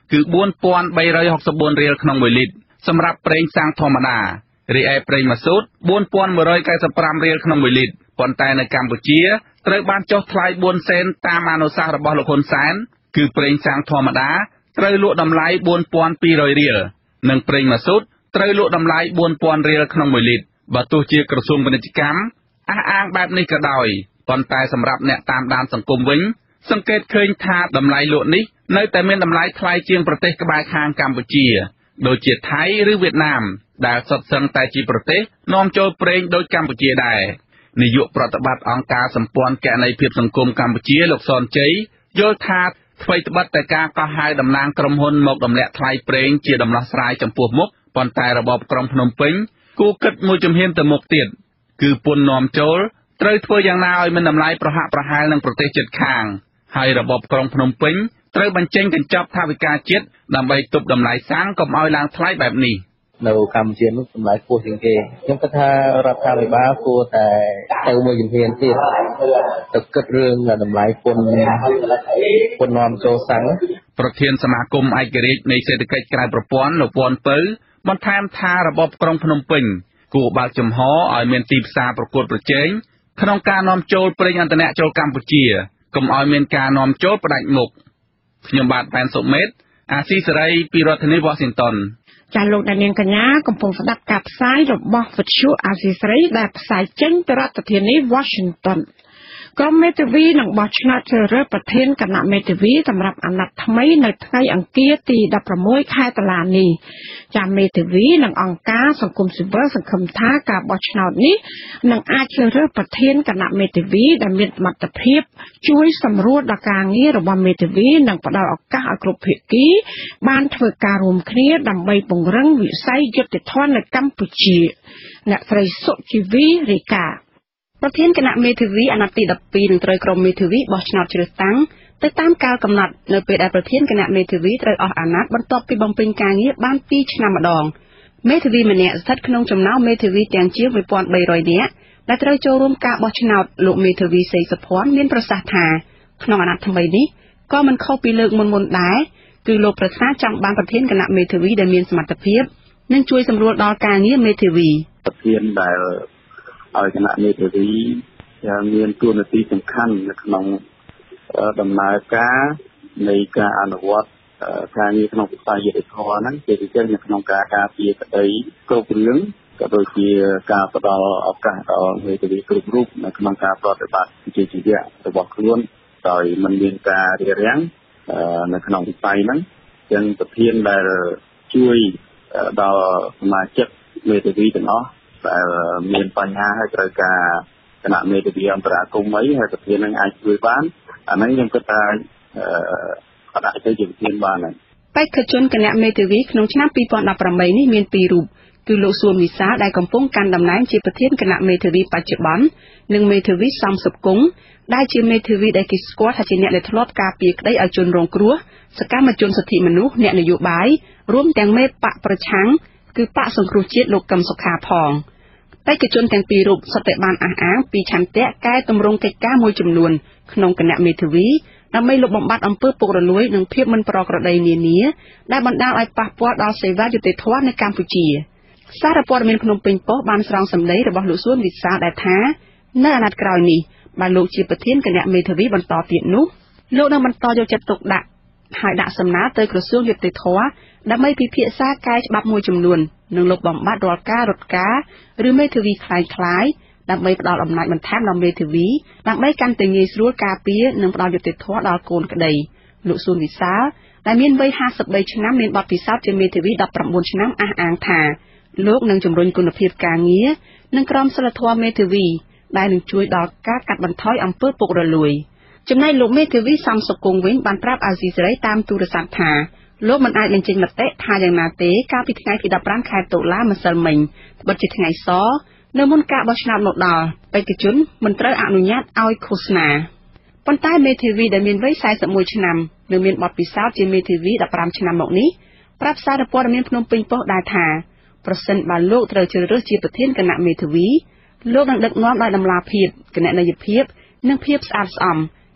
S7: គឺ bốn nghìn ba trăm sáu mươi tư រៀលក្នុងមួយលីត្រសម្រាប់ប្រេងសាំងធម្មតារីឯប្រេងម៉ាស៊ូត bốn nghìn một trăm chín mươi lăm រៀលក្នុងមួយលីត្រប៉ុន្តែនៅកម្ពុជាត្រូវបានចុះថ្លៃbốnសេនតាមអនុសាសន៍របស់លោកហ៊ុនសែនគឺប្រេងសាំងធម្មតាត្រូវលក់តម្លៃbốn nghìn hai trămរៀលនិងប្រេងម៉ាស៊ូតត្រូវលក់តម្លៃbốn nghìnរៀលក្នុងមួយលីត្របើទោះជាក្រសួងពាណិជ្ជកម្មអះអាងបែបនេះក៏ដោយប៉ុន្តែសម្រាប់អ្នកតាមដានសង្គមវិញសង្កេតឃើញថាតម្លៃលក់នេះនៅតែមានតម្លៃថ្លៃជាងប្រទេសក្បែរខាងកម្ពុជាដូចជាថៃឬវៀតណាមដែលសុទ្ធសឹងតែជាប្រទេសនាំចូលប្រេងដូចកម្ពុជាដែរនាយកប្រតិបត្តិអង្គការសម្ព័ន្ធគណនេយ្យភាពសង្គមកម្ពុជាលោកសនជ័យយល់ថាថ្មីត្បិតតែការកោះហៅតំណាងក្រុមហ៊ុនមកទម្លាក់ថ្លៃប្រេងជាដំណោះស្រាយចំពោះមុខប៉ុន្តែរបបក្រុងភ្នំពេញគួរគិតមួយជំហានទៅមុខទៀតគឺពន្ធនាំចូលត្រូវធ្វើយ៉ាងណាឲ្យមានតម្លៃប្រហាក់ប្រហែលនឹងប្រទេសជិតខាងហើយរបបក្រុងភ្នំពេញត្រូវបញ្ចេញកញ្ចប់ថវិកាជាតិដើម្បីទប់តម្លៃសាំងកុំឲ្យឡើងថ្លៃបែបនេះ
S13: នៅកម្ពុជានោះតម្លៃខ្ពស់ជាងគេខ្ញុំគិតថារដ្ឋាភិបាលគួរតែទៅមួយជំហានទៀតទៅគិតរឿងតម្លៃពន្ធពន្ធនាំចូលសាំង
S7: ប្រធានសមាគមឯករាជ្យនៃសេដ្ឋកិច្ចក្រៅប្រព័ន្ធលោកវ៉ាន់ពៅបន្ថែមថារបបក្រុងភ្នំពេញគួរបើកចំហឲ្យមានទីផ្សារប្រកួតប្រជែងក្នុងការនាំចូលប្រេងឥន្ធនៈចូលកម្ពុជាកុំឲ្យមានការនាំចូលផ្ដាច់មុខខ្ញុំបាទប៉ែនសុមេតអាស៊ីសេរីពីរដ្ឋធានី Washington
S1: ចាលោកដានៀងកញ្ញាកំពុងស្ដាប់ការផ្សាយរបស់វិទ្យុអាស៊ីសេរីដែលផ្សាយចេញពីរដ្ឋធានី Washington ក្រុមមេធាវីនឹងបោះឆ្នោតជ្រើសរើសប្រធានគណៈមេធាវីសម្រាប់អាណត្តិថ្មីនៅថ្ងៃអង្គារទីដប់ប្រាំមួយខែតុលានេះចាមេធាវីនិងអង្គការសង្គមស៊ីវិលសង្ឃឹមថាការបោះឆ្នោតនេះនឹងអាចជ្រើសរើសប្រធានគណៈមេធាវីដែលមានសមត្ថភាពជួយសម្រួលដល់ការងាររបស់មេធាវីនិងផ្ដល់ឱកាសឲ្យគ្រប់ភាគីបានធ្វើការរួមគ្នាដើម្បីពង្រឹងវិស័យយុត្តិធម៌នៅកម្ពុជាអ្នកស្រីសុជីវីរាយការណ៍
S14: ប្រធានគណៈមេធាវីអាណត្តិទីដប់ពីរនឹងត្រូវក្រុមមេធាវីបោះឆ្នោតជ្រើសតាំងទៅតាមកាលកំណត់នៅពេលដែលប្រធានគណៈមេធាវីត្រូវអស់អាណត្តិបន្ទាប់ពីបំពេញការងារបានពីរឆ្នាំម្ដងមេធាវីម្នាក់ស្ថិតក្នុងចំណោមមេធាវីទាំងជាងមួយពាន់បីរយនាក់ដែលត្រូវចូលរួមការបោះឆ្នោតលោកមេធាវីសីសុភ័ណ្ឌមានប្រសាសន៍ថាក្នុងអាណត្តិថ្មីនេះក៏មិនខុសពីលើកមុនមុនដែរគឺលោកប្រាថ្នាចង់បានប្រធានគណៈមេធាវីដែលមានសមត្ថភាពនិងជួយសម្រួលដល់ការងារមេធាវី
S13: ប្រធានដែលឲ្យគណៈមេធាវីមានតួនាទីសំខាន់នៅក្នុងដំណើរការនៃការអនុវត្តការងារក្នុងវិស័យយុត្តិធម៌ហ្នឹងជាពិសេសនៅក្នុងការការពារក្តីគ្រប់រឿងក៏ដូចជាការផ្ដល់ឱកាសដល់មេធាវីគ្រប់រូបនៅក្នុងការប្រតិបត្តិជាជីវៈរបស់ខ្លួនដោយមិនមានការរារាំងនៅក្នុងវិស័យហ្នឹងចឹងប្រធានដែលជួយដល់សមាជិកមេធាវីទាំងអស់ដែលមានបញ្ហាហើយត្រូវការគណៈមេធាវីអន្តរាគមន៍អីហើយប្រធាននឹងអាចជួយបានអាហ្នឹងខ្ញុំគិតថាអឺអាចទៅជាប្រធានបានហើយ
S14: បេក្ខជនគណៈមេធាវីក្នុងឆ្នាំពីរពាន់ដប់ប្រាំបីនេះមានពីររូបគឺលោកសួនវិសាលដែលកំពុងកាន់តំណែងជាប្រធានគណៈមេធាវីបច្ចុប្បន្ននិងមេធាវីសំសុគង្គដែលជាមេធាវីដែលគេស្គាល់ថាជាអ្នកដែលធ្លាប់ការពារក្តីឲ្យជនរងគ្រោះសកម្មជនសិទ្ធិមនុស្សអ្នកនយោបាយរួមទាំងមេបកប្រឆាំងគឺបកសង្គ្រោះជាតិលោកកឹមសុខាផងបេក្ខជនទាំងពីររូបសុទ្ធតែបានអះអាងពីឆន្ទៈកែតម្រង់កិច្ចការមួយចំនួនក្នុងគណៈមេធាវីដើម្បីលុបបំបាត់អំពើពុករលួយនិងភាពមិនប្រក្រតីនានាដែលបណ្ដាលឲ្យប៉ះពាល់ដល់សេវាយុត្តិធម៌នៅកម្ពុជាសារព័ត៌មានភ្នំពេញប៉ុស្តិ៍បានស្រង់សម្ដីរបស់លោកសួនវិសាលដែលថានៅអាណត្តិក្រោយនេះបើលោកជាប្រធានគណៈមេធាវីបន្តទៀតនោះលោកនឹងបន្តយកចិត្តទុកដាក់ហើយដាក់សំណើទៅក្រសួងយុត្តិធម៌ដើម្បីពិភាក្សាកែច្បាប់មួយចំនួននិងលុបបំបាត់រាល់ការរត់ការឬមេធាវីคล้ายៗដើម្បីផ្ដល់អំណាចបន្ថែមដល់មេធាវីដើម្បីកាន់តែងាយស្រួលការពារនិងផ្ដល់យុត្តិធម៌ដល់កូនក្តីលោកសួនវិសាលដែលមានវ័យហាសិបបីឆ្នាំមានបទពិសោធន៍ជាមេធាវីដប់ប្រាំបួនឆ្នាំអះអាងថាលោកនឹងជំរុញគុណភាពការងារនិងក្រមសីលធម៌មេធាវីដែលនឹងជួយដល់ការកាត់បន្ថយអំពើពុករលួយចំណែកលោកមេធាវីសំសុគង្គវិញបានប្រាប់អាស៊ីសេរីតាមទូរស័ព្ទថាលោកមិនអាចបញ្ចេញមតិថាយ៉ាងណាទេកាលពីថ្ងៃទីដប់ប្រាំខែតុលាម្សិលមិញត្បិតជាថ្ងៃសនៅមុនការបោះឆ្នោតមកដល់បេក្ខជនមិនត្រូវអនុញ្ញាតឲ្យឃោសនាប៉ុន្តែមេធាវីដែលមានវ័យសែសិបមួយឆ្នាំនិងមានបទពិសោធន៍ជាមេធាវីដប់ប្រាំឆ្នាំមកនេះប្រាប់សារព័ត៌មានភ្នំពេញប៉ុស្តិ៍ដែរថាប្រសិនបើលោកត្រូវជ្រើសរើសជាប្រធានគណៈមេធាវីលោកនឹងដឹកនាំដោយតម្លាភាពគណនេយ្យភាពនិងភាពស្អាតស្អំ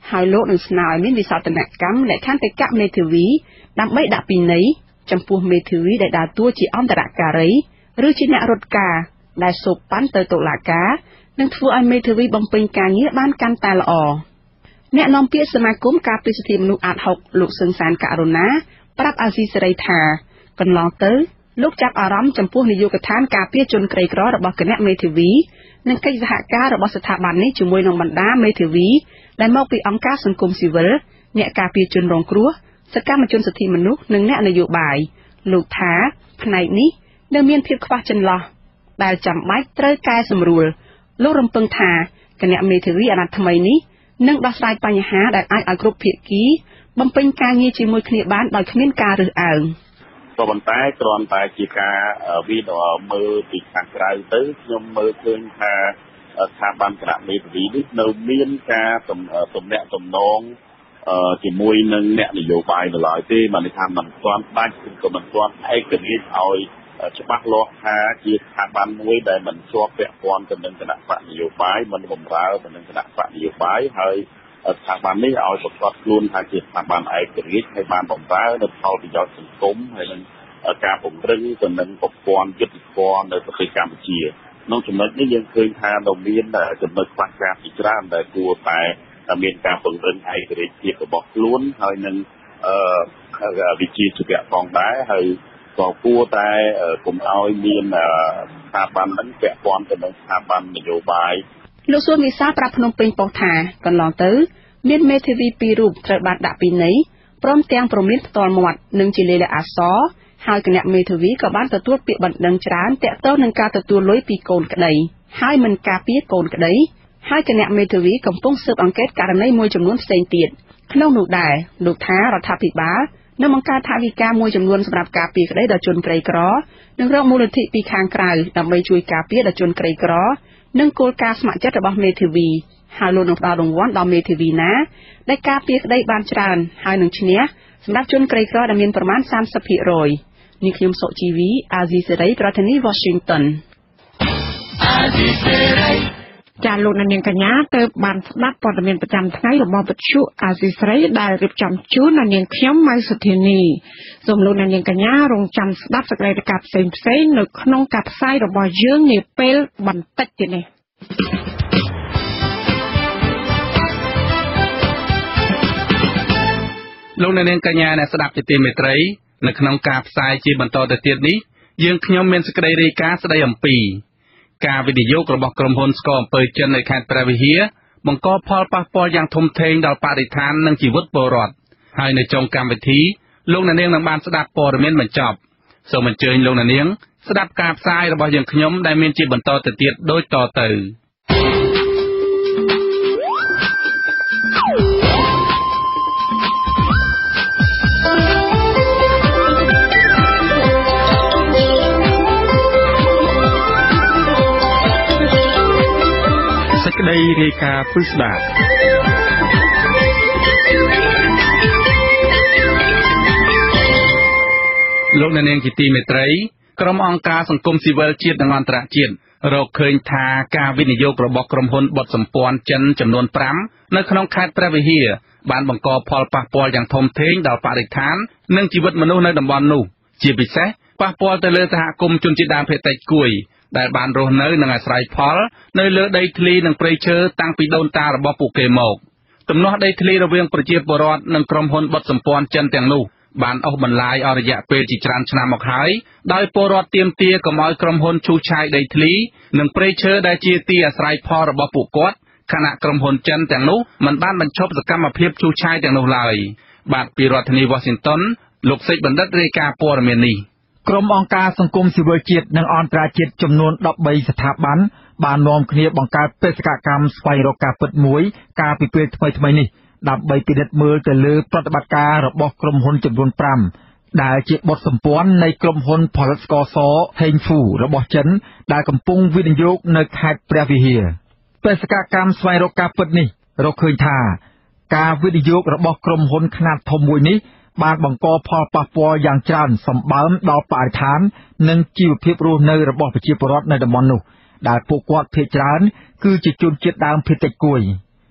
S14: ហើយលោកនឹងស្នើឲ្យមានវិសោធនកម្មលក្ខន្តិកៈមេធាវីដើម្បីដាក់ពិន័យចំពោះមេធាវីដែលដើរតួជាអន្តរការីឬជាអ្នករត់ការដែលសូកប៉ាន់ទៅតុលាការនឹងធ្វើឲ្យមេធាវីបំពេញការងារបានកាន់តែល្អអ្នកនាំពាក្យសមាគមការពារសិទ្ធិមនុស្សអាត หก លោកសឹងសានករុណាប្រាប់អាស៊ីសេរីថាកន្លងទៅលោកចាប់អារម្មណ៍ចំពោះនយោបាយកឋានការពារជនក្រីក្ររបស់គណៈមេធាវីនិងកិច្ចសហការរបស់ស្ថាប័ននេះជាមួយនឹងបណ្ដាមេធាវីដែលមកពីអង្គការសង្គមស៊ីវិលអ្នកការពារជនរងគ្រោះសកម្មជនសិទ្ធិមនុស្សនិងអ្នកនយោបាយលោកថាផ្នែកនេះនៅមានភាពខ្វះចន្លោះដែលចាំបាច់ត្រូវកែសម្រួលលោករំពឹងថាគណៈមេធាវីអាណត្តិថ្មីនេះនឹងដោះស្រាយបញ្ហាដែលអាចឲ្យគ្រប់ភាគីបំពេញការងារជាមួយគ្នាបានដោយគ្មានការរើសអើង
S11: ក៏ប៉ុន្តែគ្រាន់តែជាការវិនិយោគមើលពីខាងក្រៅទៅខ្ញុំមើលឃើញថាស្ថាប័នគណៈមេធាវីនេះនៅមានការទំនាក់ទំនងជាមួយនឹងអ្នកនយោបាយនៅឡើយទេមិនថាមិនទាន់ដាច់ឬក៏មិនទាន់ឯករាជ្យឲ្យច្បាស់លាស់ថាជាស្ថាប័នមួយដែលមិនជាប់ពាក់ព័ន្ធទៅនឹងគណៈបកនយោបាយមិនបម្រើទៅនឹងគណៈបកនយោបាយហើយស្ថាប័ននេះឲ្យប្រកាសខ្លួនថាជាស្ថាប័នឯករាជ្យហើយបានបម្រើនៅផលប្រយោជន៍សង្គមហើយនឹងការពង្រឹងទៅនឹងប្រព័ន្ធយុត្តិធម៌នៅប្រទេសកម្ពុជាក្នុងចំណុចនេះយើងឃើញថានៅមានចំណុចខ្វះខាតជាច្រើនដែលគួរតែមានការពង្រឹងឯករាជ្យភាពរបស់ខ្លួនហើយនឹងវិជាជីវៈផងដែរហើយក៏គួរតែកុំឲ្យមានស្ថាប័នហ្នឹងពាក់ព័ន្ធទៅនឹងស្ថាប័ននយោបាយ
S14: លោកសួនវិសាប្រាប់ភ្នំពេញប៉ុស្តិ៍ថាកន្លងទៅមានមេធាវីពីររូបត្រូវបានដាក់ពិន័យព្រមទាំងប្រមានផ្ទាល់មាត់និងជាលេខអក្សរហើយគណៈមេធាវីក៏បានទទួលពាក្យបណ្ដឹងច្រើនទាក់ទងនឹងការទទួលលុយពីកូនក្តីហើយមិនការពារកូនក្តីហើយគណៈមេធាវីកំពុងស៊ើបអង្កេតករណីមួយចំនួនផ្សេងទៀតក្នុងនោះដែរលោកថារដ្ឋាភិបាលនឹងបង្កើតថវិកាមួយចំនួនសម្រាប់ការពារក្តីដល់ជនក្រីក្រនិងរកមូលនិធិពីខាងក្រៅដើម្បីជួយការពារដល់ជនក្រីក្រនិងគោលការណ៍ស្ម័គ្រចិត្តរបស់មេធាវីហើយលោកនឹងផ្ដល់រង្វាន់ដល់មេធាវីណាដែលការពារក្តីបានច្រើនហើយនឹងឈ្នះសម្រាប់ជនក្រីក្រដែលមានប្រមាណ សាមសិបភាគរយ នេះខ្ញុំសុជីវីអាស៊ីសេរីប្រធានាធិបតី Washington
S1: អាស៊ីសេរីចាលោកនាងកញ្ញាទៅបានស្ដាប់ព័ត៌មានប្រចាំថ្ងៃរបស់វិទ្យុអាស៊ីសេរីដែលរៀបចំជូននាងខ្ញុំម៉ៅសុធានីសូមលោកនាងកញ្ញារងចាំស្ដាប់សេចក្តីរាយការណ៍ផ្សេងផ្សេងនៅក្នុងការផ្សាយរបស់យើងនាពេលបន្តិចទៀតនេះ
S7: លោកនាងកញ្ញាអ្នកស្ដាប់ជាទីមេត្រីនៅក្នុងការផ្សាយជាបន្តទៅទៀតនេះយើងខ្ញុំមានសេចក្តីរាយការណ៍ស្ដីអំពីការវិនិយោគរបស់ក្រុមហ៊ុនស្ករអំពើចិននៅខេត្តព្រះវិហារបង្កផលប៉ះពាល់យ៉ាងធំធេងដល់បរិស្ថាននិងជីវិតពលរដ្ឋហើយនៅចុងកម្មវិធីលោកអ្នកនាងនឹងបានស្ដាប់ព័ត៌មានបញ្ចប់សូមអញ្ជើញលោកអ្នកនាងស្ដាប់ការផ្សាយរបស់យើងខ្ញុំដែលមានជាបន្តទៅទៀតដូចតទៅ
S8: សេចក្តីរាយការណ៍ពិស្ដា
S7: លោកអ្នកនាងជាទីមេត្រីក្រុមអង្គការសង្គមស៊ីវិលជាតិនិងអន្តរជាតិរកឃើញថាការវិនិយោគរបស់ក្រុមហ៊ុនបត់សម្ព័ន្ធចិនចំនួនប្រាំនៅក្នុងខេត្តព្រះវិហារបានបង្កផលប៉ះពាល់យ៉ាងធំធេងដល់បរិស្ថាននិងជីវិតមនុស្សនៅតំបន់នោះជាពិសេសប៉ះពាល់ទៅលើសហគមន៍ជនជាតិដើមភាគតិចគួយដែលបានរស់នៅនិងអាស្រ័យផលនៅលើដីធ្លីនិងព្រៃឈើតាំងពីដូនតារបស់ពួកគេមកទំនាស់ដីធ្លីរវាងប្រជាពលរដ្ឋនិងក្រុមហ៊ុនបត់សម្ព័ន្ធចិនទាំងនោះបានអូសបន្លាយអស់រយៈពេលជាច្រើនឆ្នាំមកហើយដោយពលរដ្ឋទាមទារកុំឲ្យក្រុមហ៊ុនឈូសឆាយដីធ្លីនិងព្រៃឈើដែលជាទីអាស្រ័យផលរបស់ពួកគាត់ខណៈក្រុមហ៊ុនចិនទាំងនោះមិនបានបញ្ឈប់សកម្មភាពឈូសឆាយទាំងនោះឡើយបាទពីរដ្ឋធានី Washington លោកសេចបណ្ឌិតរាយការណ៍ព័ត៌មាននេះ
S8: ក្រុមអង្គការសង្គមស៊ីវិលជាតិនិងអន្តរជាតិចំនួនដប់បីស្ថាប័នបាននាំគ្នាបង្កើតបេសកកម្មស្វែងរកការពិតមួយកាលពីពេលថ្មីៗនេះដើម្បីពិនិត្យមើលទៅលើប្រតិបត្តិការរបស់ក្រុមហ៊ុនចំនួនប្រាំដែលជាបុតសម្ព័ន្ធនៃក្រុមហ៊ុនផលិតស្ករស Hengfu របស់ចិនដែលកំពុងវិនិយោគនៅខេត្តព្រះវិហារបេសកកម្មស្វែងរកការពិតនេះរកឃើញថាការវិនិយោគរបស់ក្រុមហ៊ុនខ្នាតធំមួយនេះបានបង្កផលប៉ះពាល់យ៉ាងច្រើនសម្បើមដល់បរិស្ថាននិងជីវភាពរស់នៅរបស់ប្រជាពលរដ្ឋនៅតំបន់នោះដែលពួកគាត់ភាគច្រើនគឺជាជនជាតិដើមភាគតិចគួយ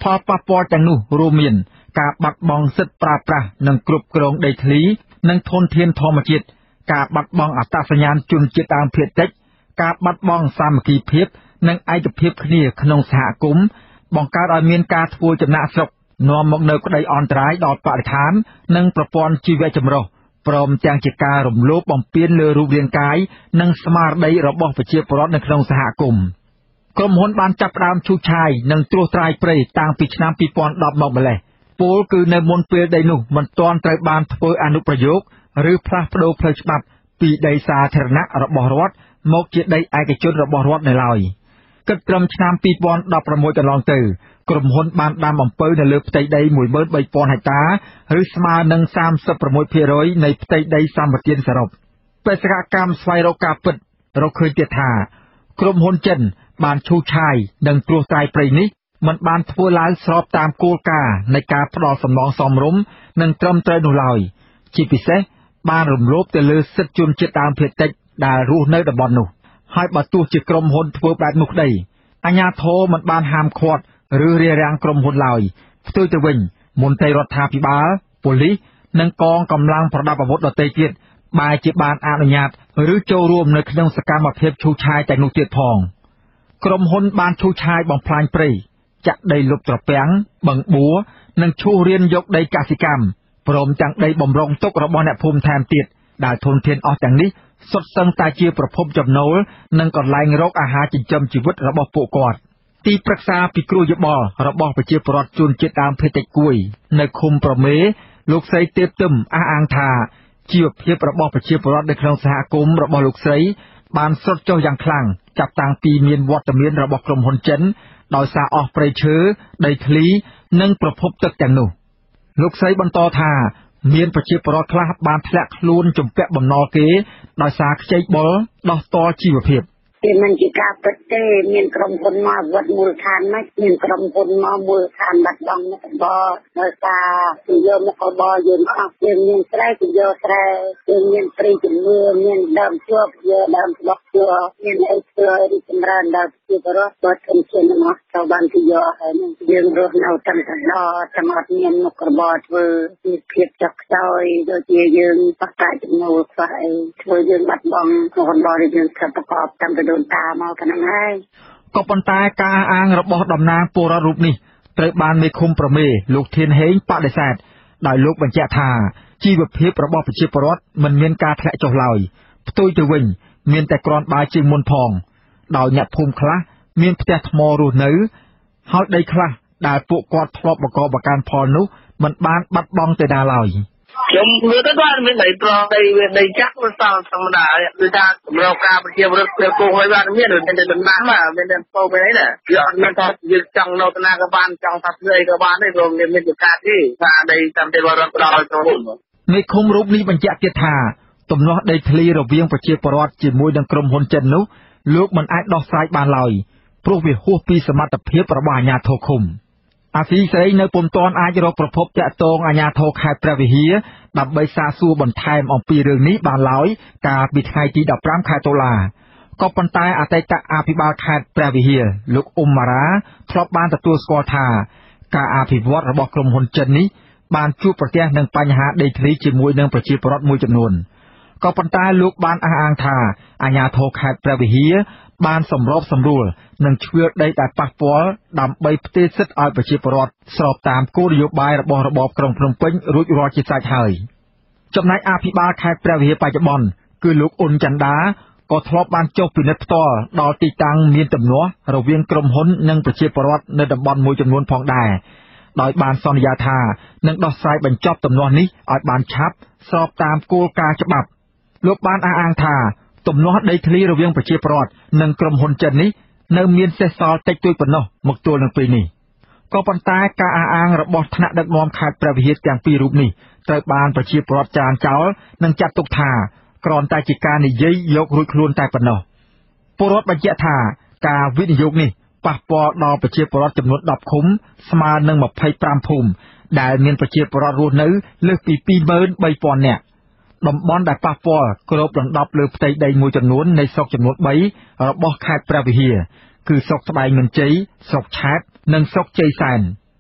S15: ផលប៉ះពាល់ទាំងនោះរួមមានការបាត់បង់សិទ្ធិប្រើប្រាស់និងគ្រប់គ្រងដីធ្លីនិងធនធានធម្មជាតិការបាត់បង់អត្តសញ្ញាណជនជាតិដើមភាគតិចការបាត់បង់សាមគ្គីភាពនិងឯកភាពគ្នាក្នុងសហគមន៍បង្កើតឲ្យមានការធ្វើចំណាកស្រុកនាំមកនូវក្តីអន្តរាយដល់បរិស្ថាននិងប្រព័ន្ធជីវៈចម្រុះព្រមទាំងជាការរំលោភបំពានលើរូបរាងកាយនិងស្មារតីរបស់ប្រជាពលរដ្ឋនៅក្នុងសហគមន៍ក្រុមហ៊ុនបានចាប់ផ្ដើមឈូសឆាយនិងត្រួសត្រាយព្រៃតាំងពីឆ្នាំពីរពាន់ដប់មកម្លេះពលគឺនៅមុនពេលដីនោះមិនទាន់ត្រូវបានធ្វើអនុប្រយោគឬផ្លាស់ប្ដូរផ្លូវច្បាប់ពីដីសាធារណៈរបស់រដ្ឋមកជាដីឯកជនរបស់រដ្ឋនៅឡើយគិតត្រឹមឆ្នាំពីរពាន់ដប់ប្រាំមួយកន្លងទៅក្រុមហ៊ុនបានដាំអំពៅនៅលើផ្ទៃដីមួយម៉ឺនបីពាន់ហិកតាឬស្មើនឹងសាមសិបប្រាំមួយភាគរយនៃផ្ទៃដីសម្បត្តិសរុបបេសកកម្មស្វែងរកការពិតរកឃើញទៀតថាក្រុមហ៊ុនចិនបានឈូសឆាយនិងត្រួសត្រាយព្រៃនេះមិនបានធ្វើឡើងស្របតាមគោលការណ៍នៃការផ្ដល់សំណងសមរម្យនិងត្រឹមត្រូវនោះឡើយជាពិសេសបានរំលោភទៅលើសិទ្ធិជនជាតិដើមភាគតិចដែលរស់នៅតំបន់នោះហើយបើទោះជាក្រុមហ៊ុនធ្វើបែបនោះក្តីអាជ្ញាធរមិនបានហាមឃាត់ឬរារាំងក្រុមហ៊ុនឡើយផ្ទុយទៅវិញមន្ត្រីរដ្ឋាភិបាលប៉ូលីសនិងកងកម្លាំងប្រដាប់អាវុធដទៃទៀតបែរជាបានអនុញ្ញាតឬចូលរួមនៅក្នុងសកម្មភាពឈូសឆាយទាំងនោះទៀតផងក្រុមហ៊ុនបានឈូសឆាយបំផ្លាញព្រៃចាក់ដីលុបត្រពាំងបឹងបួរនិងឈូសរានយកដីកសិកម្មព្រមទាំងដីបំរុងទុករបស់អ្នកភូមិថែមទៀតដែលធនធានអស់ទាំងនេះសុទ្ធសឹងតែជាប្រភពចំណូលនិងកន្លែងរកអាហារចិញ្ចឹមជីវិតរបស់ពួកគាត់ទីប្រឹក្សាពិគ្រោះយោបល់របស់ប្រជាពលរដ្ឋជនជាតិដើមភាគតិចគួយនៅឃុំប្រមេលោកស្រីទេពទឹមអះអាងថាជីវភាពរបស់ប្រជាពលរដ្ឋនៅក្នុងសហគមន៍របស់លោកស្រីបានស្រុតចុះយ៉ាងខ្លាំងចាប់តាំងពីមានវត្តមានរបស់ក្រុមហ៊ុនចិនដោយសារអស់ព្រៃឈើដីធ្លីនិងប្រភពទឹកទាំងនោះលោកស្រីបន្តថាមានប្រជាពលរដ្ឋខ្លះបានធ្លាក់ខ្លួនជំពាក់បំណុលគេដោយសារខ្ចីបុលដោះតល់ជីវភាព
S16: វាមិនជាការពិតទេមានក្រុមហ៊ុនមកវត្តមូលដ្ឋានមកមានក្រុមហ៊ុនមកមូលដ្ឋានបាត់បង់មកបដោយសារពីយកមកបយើងអស់យើងមានស្រែពីយកស្រែយើងមានព្រៃជំនឿមានដើមជួបយកដើមស្បកជួបមានអីធ្វើរីចម្រើនដល់ជាបរិបទធនធានមកចូលបានពីយកហើយយើងរស់នៅតាមតំណតាមអត់មានមុខរបរធ្វើមានភាពចុកខ្សោយដូចជាយើងបកកាយចំណូលខ្វះអីធ្វើយើងបាត់បង់របស់របរយើងត្រូវប្រកបតាមទៅដូនតាមកប៉ុណ្ណឹងហើយ
S15: ក៏ប៉ុន្តែការអាងរបស់តំណាងពលរដ្ឋរូបនេះត្រូវបានមេឃុំប្រមេលោកធានហេងបដិសេធដោយលោកបញ្ជាក់ថាជីវភាពរបស់ប្រជាពលរដ្ឋមិនមានការធ្លាក់ចុះឡើយផ្ទុយទៅវិញមានតែគ្រាន់បើជាងមុនផងដោយអ្នកភូមិខ្លះមានផ្ទះថ្មរស់នៅហើយដីខ្លះដែលពួកគាត់ធ្លាប់បកបកាន់ផលនោះមិនបានបាត់បង់ទៅណាឡើយ
S17: ខ្ញុំមើលទៅគាត់មានដីប្រដីវាដីចាក់វាសល់ធម្មតាគឺថាសម្រាប់ការប្រជាពលរដ្ឋពេលគោហើយបានមានមានតែដំណាំមានតែពោពេលនេះណាគឺអត់មានថាយើងចង់នៅតាណាក៏បានចង់ថាស្អីក៏បានទេព្រោះមានមានជាការទេថាដីតាមទេរដ្ឋផ្ដល់ឲ្យក្រុមហ៊ុន
S15: មេឃុំរូបនេះបញ្ជាក់ទៀតថាទំនាស់ដីធ្លីរវាងប្រជាពលរដ្ឋជាមួយនឹងក្រុមហ៊ុនចិននោះលោកមិនអាចដោះស្រាយបានឡើយព្រោះវាហួសពីសមត្ថភាពរបស់អាជ្ញាធរឃុំអាស៊ីសេរីនៅពុំទាន់អាចរកប្រភពតាក់ទងអាជ្ញាធរខេត្តព្រះវិហារដើម្បីសាកសួរបន្ថែមអំពីរឿងនេះបានឡើយកាលពីថ្ងៃទីដប់ប្រាំខែតុលាក៏ប៉ុន្តែអតីតអភិបាលខេត្តព្រះវិហារលោកអ៊ុំម៉ារ៉ាធ្លាប់បានទទួលស្គាល់ថាការអភិវឌ្ឍរបស់ក្រុមហ៊ុនចិននេះបានជួបប្រទះនឹងបញ្ហាដីធ្លីជាមួយនឹងប្រជាពលរដ្ឋមួយចំនួនក៏ប៉ុន្តែលោកបានអះអាងថាអាជ្ញាធរខេត្តព្រះវិហារបានសម្របសម្រួលនិងជ្រឿដីដែលប៉ះពាល់ដើម្បីផ្ទេរសិទ្ធិឲ្យប្រជាពលរដ្ឋស្របតាមគោលនយោបាយរបស់របបក្រុងភ្នំពេញរួចរាល់ជាស្រេចហើយចំណែកអភិបាលខេត្តព្រះវិហារបច្ចុប្បន្នគឺលោកអ៊ុនច័ន្ទដាក៏ធ្លាប់បានចុះពិនិត្យផ្ទាល់ដល់ទីតាំងមានទំនាស់រវាងក្រុមហ៊ុននិងប្រជាពលរដ្ឋនៅតំបន់មួយចំនួនផងដែរដោយបានសន្យាថានឹងដោះស្រាយបញ្ចប់ទំនាស់នេះឲ្យបានឆាប់ស្របតាមគោលការណ៍ច្បាប់លោកបានអះអាងថាទំនាស់ដីធ្លីរវាងប្រជាពលរដ្ឋនិងក្រុមហ៊ុនចិននេះនៅមានសេសសល់តិចតួចប៉ុណ្ណោះមកទល់នឹងពេលនេះក៏ប៉ុន្តែការអះអាងរបស់ថ្នាក់ដឹកនាំខេត្តព្រះវិហារទាំងពីររូបនេះត្រូវបានប្រជាពលរដ្ឋចារចោលនិងចាត់ទុកថាគ្រាន់តែជាការនិយាយយករួចខ្លួនតែប៉ុណ្ណោះពលរដ្ឋបញ្ជាក់ថាការវិនិយោគនេះប៉ះពាល់ដល់ប្រជាពលរដ្ឋចំនួនដប់ឃុំស្មើនឹងម្ភៃប្រាំភូមិដែលមានប្រជាពលរដ្ឋរស់នៅលើសពីពីរម៉ឺនបីពាន់នាក់តំបន់ដែលប៉ះពាល់គ្របដណ្ដប់លើផ្ទៃដីមួយចំនួននៃស្រុកចំនួនបីរបស់ខេត្តព្រះវិហារគឺស្រុកស្បែងមានជ័យស្រុកឆែបនិងស្រុកជ័យសែន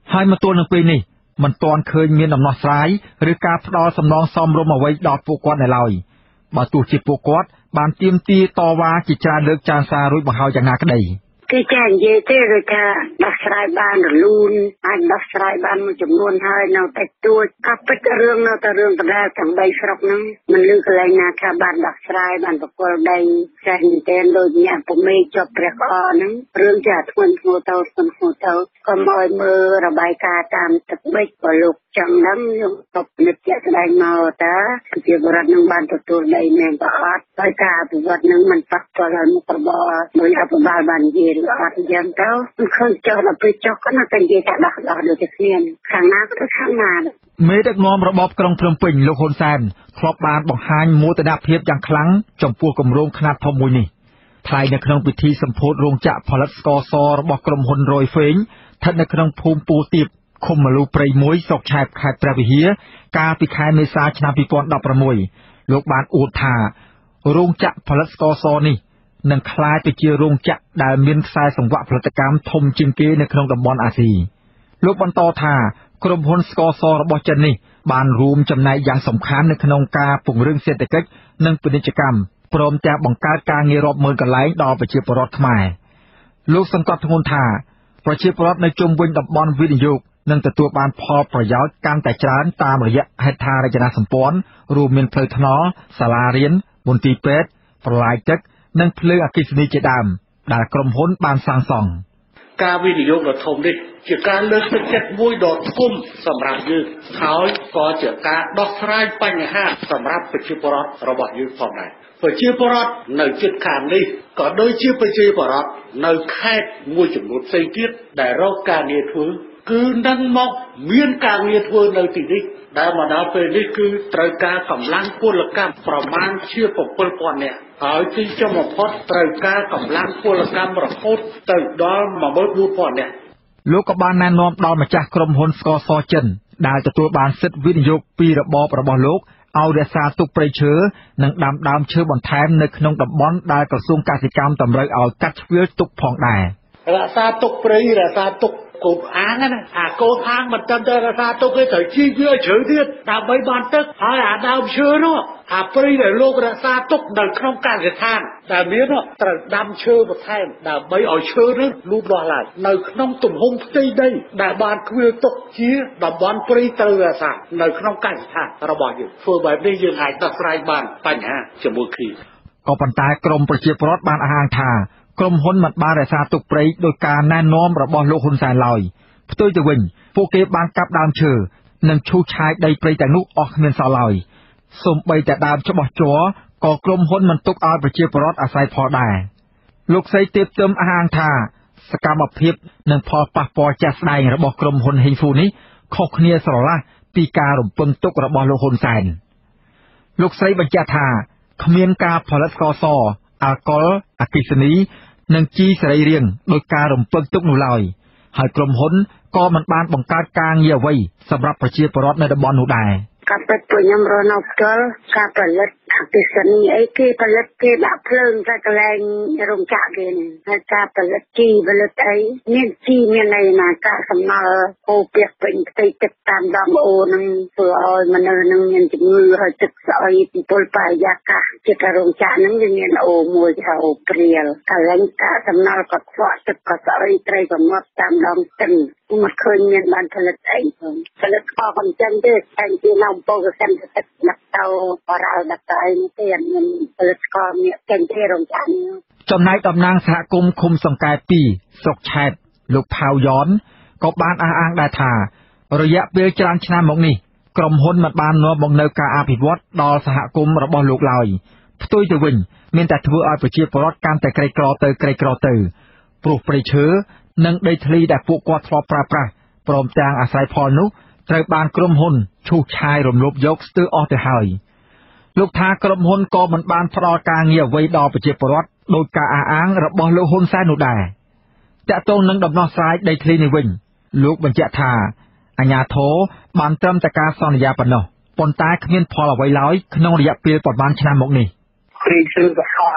S15: ហើយមកទល់នឹងពេលនេះមិនទាន់ឃើញមានដំណោះស្រាយឬការផ្ដល់សំណងសមរម្យអ្វីដល់ពួកគាត់នៅឡើយបើទោះជាពួកគាត់បានទាមទារតវ៉ាជាច្រើនលើកចានសាររួចមកហើយយ៉ាងណាក្តី
S16: គេចានិយាយទេឬថាដោះស្រាយបានរលូនអាចដោះស្រាយបានមួយចំនួនហើយនៅតែទួចក៏ពិតរឿងនៅតែរឿងដដែលទាំងបីស្រុកហ្នឹងមិនលឺកន្លែងណាថាបានដោះស្រាយបានបកលដីចេះមែនទែនដូចអ្នកពុំមេជាប់ព្រះក្អកហ្នឹងរឿងចាធ្ងន់ធ្ងរទៅធ្ងន់ធ្ងរទៅកុំឲ្យមើលរបាយការណ៍តាមទឹកបិចក៏លោកចឹងហ្នឹងយើងក៏ពិនិត្យជាក់ស្ដែងមកតើប្រជាពលរដ្ឋនឹងបានទទួលដីមែនក៏អត់ហើយការអភិវឌ្ឍនឹងមិនប៉ះពាល់ដល់មុខរបរដោយអភិបាលបាននិយាយឬអត់យ៉ាងទៅមិនឃើញចុះដល់ពេលចុះក៏នៅតែនិយាយថាដោះដោះដូចតែគ្នាខាងណាក៏ទៅខាងណា
S15: មេដឹកនាំរបបក្រុងភ្នំពេញលោកហ៊ុនសែនធ្លាប់បានបង្ហាញមោទនភាពយ៉ាងខ្លាំងចំពោះគម្រោងខ្នាតធំមួយនេះថ្លែងនៅក្នុងពិធីសម្ពោធរោងចក្រផលិតស្ករសរបស់ក្រុមហ៊ុនរយហ្វេងស្ថិតនៅក្នុងភូមិពូទៀបឃុំមលូព្រៃមួយស្រុកឆែបខេត្តព្រះវិហារកាលពីខែមេសាឆ្នាំពីរពាន់ដប់ប្រាំមួយលោកបានអួតថារោងចក្រផលិតស្ករសនេះនឹងក្លាយទៅជារោងចក្រដែលមានខ្សែសង្វាក់ផលិតកម្មធំជាងគេនៅក្នុងតំបន់អាស៊ីលោកបន្តថាក្រុមហ៊ុនស្ករសរបស់ចិននេះបានរួមចំណែកយ៉ាងសំខាន់នៅក្នុងការពង្រឹងសេដ្ឋកិច្ចនិងពាណិជ្ជកម្មព្រមទាំងបង្កើតការងាររាប់ម៉ឺនកន្លែងដល់ប្រជាពលរដ្ឋខ្មែរលោកសង្កត់ធ្ងន់ថាប្រជាពលរដ្ឋនៅជុំវិញតំបន់វិនិយោគនឹងទទួលបានផលប្រយោជន៍កាន់តែច្រើនតាមរយៈហេដ្ឋារចនាសម្ព័ន្ធរួមមានផ្លូវថ្នល់សាលារៀនមន្ទីរពេទ្យប្រឡាយទឹកនិងភ្លើងអគ្គិសនីជាដើមដែលក្រុមហ៊ុនបានសាងសង់
S12: ការវិនិយោគដ៏ធំនេះជាការលើកទឹកចិត្តមួយដ៏ធំសម្រាប់យើងហើយក៏ជាការដោះស្រាយបញ្ហាសម្រាប់ប្រជាពលរដ្ឋរបស់យើងផងដែរប្រជាពលរដ្ឋនៅជិតខាងនេះក៏ដូចជាប្រជាពលរដ្ឋនៅខេត្តមួយចំនួនផ្សេងទៀតដែលរកការងារធ្វើគឺនឹងមកមានការងារធ្វើនៅទីនេះដែលមកដល់ពេលនេះគឺត្រូវការកម្លាំងពលកម្មប្រមាណជាbảyពាន់នាក់ហើយទីចុងបំផុតត្រូវការកម្លាំងពលកម្មរហូតទៅដល់một nghìn bốn trămនាក់
S15: លោកក៏បានណែនាំដល់ម្ចាស់ក្រុមហ៊ុនស្ករសចិនដែលទទួលបានសិទ្ធិវិនិយោគពីរបបរបស់លោកឲ្យរក្សាទុកព្រៃឈើនិងដាំដើមឈើបន្ថែមនៅក្នុងតំបន់ដែលក្រសួងកសិកម្មតម្រូវឲ្យកាត់ជ្រឿលទុកផងដែរ
S12: រក្សាទុកព្រៃរក្សាទុកកូនអាងណាអាកូនអាងមិនត្រឹមតែរក្សាទុកទេត្រូវជីវាជ្រៅទៀតដើម្បីបានទឹកហើយអាដើមឈើនោះអាព្រៃដែលលោករក្សាទុកនៅក្នុងកសិដ្ឋានដែលមានត្រូវដាំឈើបន្ថែមដើម្បីឲ្យឈើនោះលូតលាស់ឡើងនៅក្នុងទំហំផ្ទៃដីដែលបានគ្វាលទុកជាតំបន់ព្រៃត្រូវរក្សានៅក្នុងកសិដ្ឋានរបស់យើងធ្វើបែបនេះយើងអាចដោះស្រាយបានបញ្ហាជាមួយគ្នា
S15: ក៏ប៉ុន្តែក្រមប្រជាពលរដ្ឋបានអះអាងថាក្រុមហ៊ុនមិនបានរក្សាទុកព្រៃដោយការណែនាំរបស់លោកហ៊ុនសែនឡើយផ្ទុយទៅវិញពួកគេបានកាប់ដើមឈើនិងឈូសឆាយដីព្រៃទាំងនោះអស់គ្មានសល់ឡើយសូម្បីតែដើមច្បោះជ័រក៏ក្រុមហ៊ុនមិនទុកឲ្យប្រជាពលរដ្ឋអាស្រ័យផលដែរលោកស្រីទេពទឹមអះអាងថាសកម្មភាពនិងផលប៉ះពាល់ចាស់ស្ដែងរបស់ក្រុមហ៊ុនហេងហ្វូនេះខុសគ្នាស្រឡះពីការរំពឹងទុករបស់លោកហ៊ុនសែនលោកស្រីបញ្ជាក់ថាគ្មានការផលិតស្ករសអាល់កុលអគ្គិសនីនិងជីសរីរាង្គដោយការរំពឹងទុកនោះឡើយហើយក្រុមហ៊ុនក៏មិនបានបង្កើតការងារអ្វីសម្រាប់ប្រជាពលរដ្ឋនៅតំបន់នោះដែរ
S16: ការពិតពួកខ្ញុំរស់នៅផ្ទាល់ការផលិតអគ្គិសនីអីគេផលិតគេដាក់ភ្លើងតែកន្លែងរោងចក្រគេនេះហើយការផលិតជីផលិតអីមានជីមានអីណាការសំណល់ហូរពាសពេញផ្ទៃទឹកតាមដងអូរនឹងធ្វើឲ្យមនុស្សនឹងមានជំងឺហើយទឹកស្អុយពីពលបរិយាកាសជាការរោងចក្រនឹងវាមានអូមួយគេហៅអូព្រាលកន្លែងការសំណល់ក៏ខ្វក់ទឹកក៏ស្អុយត្រីក៏ងាប់តាមដងស្ទឹងមិនឃើញមានបានផលិតអីផងផលិតអស់កំចឹងទេតែជានៅអំពើកសិកម្មទឹកដាក់ទៅបរោដាក់ទៅនេះទេអត់មានផលិតស្ករមានចេញទេរោងចក្រនេះ
S15: ចំណែកតំណាងសហគមន៍ឃុំសង្កែពីរស្រុកឆែបលោកផៅយ៉នក៏បានអះអាងដែរថារយៈពេលច្រើនឆ្នាំមកនេះក្រុមហ៊ុនមិនបាននាំមកនូវការអភិវឌ្ឍដល់សហគមន៍របស់លោកឡើយផ្ទុយទៅវិញមានតែធ្វើឲ្យប្រជាពលរដ្ឋកាន់តែក្រីក្រទៅក្រីក្រទៅព្រោះព្រៃឈើនិងដីធ្លីដែលពួកគាត់ធ្លាប់ប្រើប្រាស់ព្រមទាំងអាស្រ័យផលនោះត្រូវបានក្រុមហ៊ុនឈូសឆាយរំលោភយកស្ទើរអស់ទៅហើយលោកថាក្រុមហ៊ុនក៏មិនបានផ្ដល់ការងារអ្វីដល់ប្រជាពលរដ្ឋដោយការអះអាងរបស់លោកហ៊ុនសែននោះដែរតាក់ទងនឹងដំណោះស្រាយដីធ្លីនេះវិញលោកបញ្ជាក់ថាអាជ្ញាធរបានត្រឹមតែការសន្យាប៉ុណ្ណោះប៉ុន្តែគ្មានផលអ្វីឡើយក្នុងរយៈពេលប្រហែលឆ្នាំមកនេះ
S9: ព្រៃឈើក៏អស់អាខាង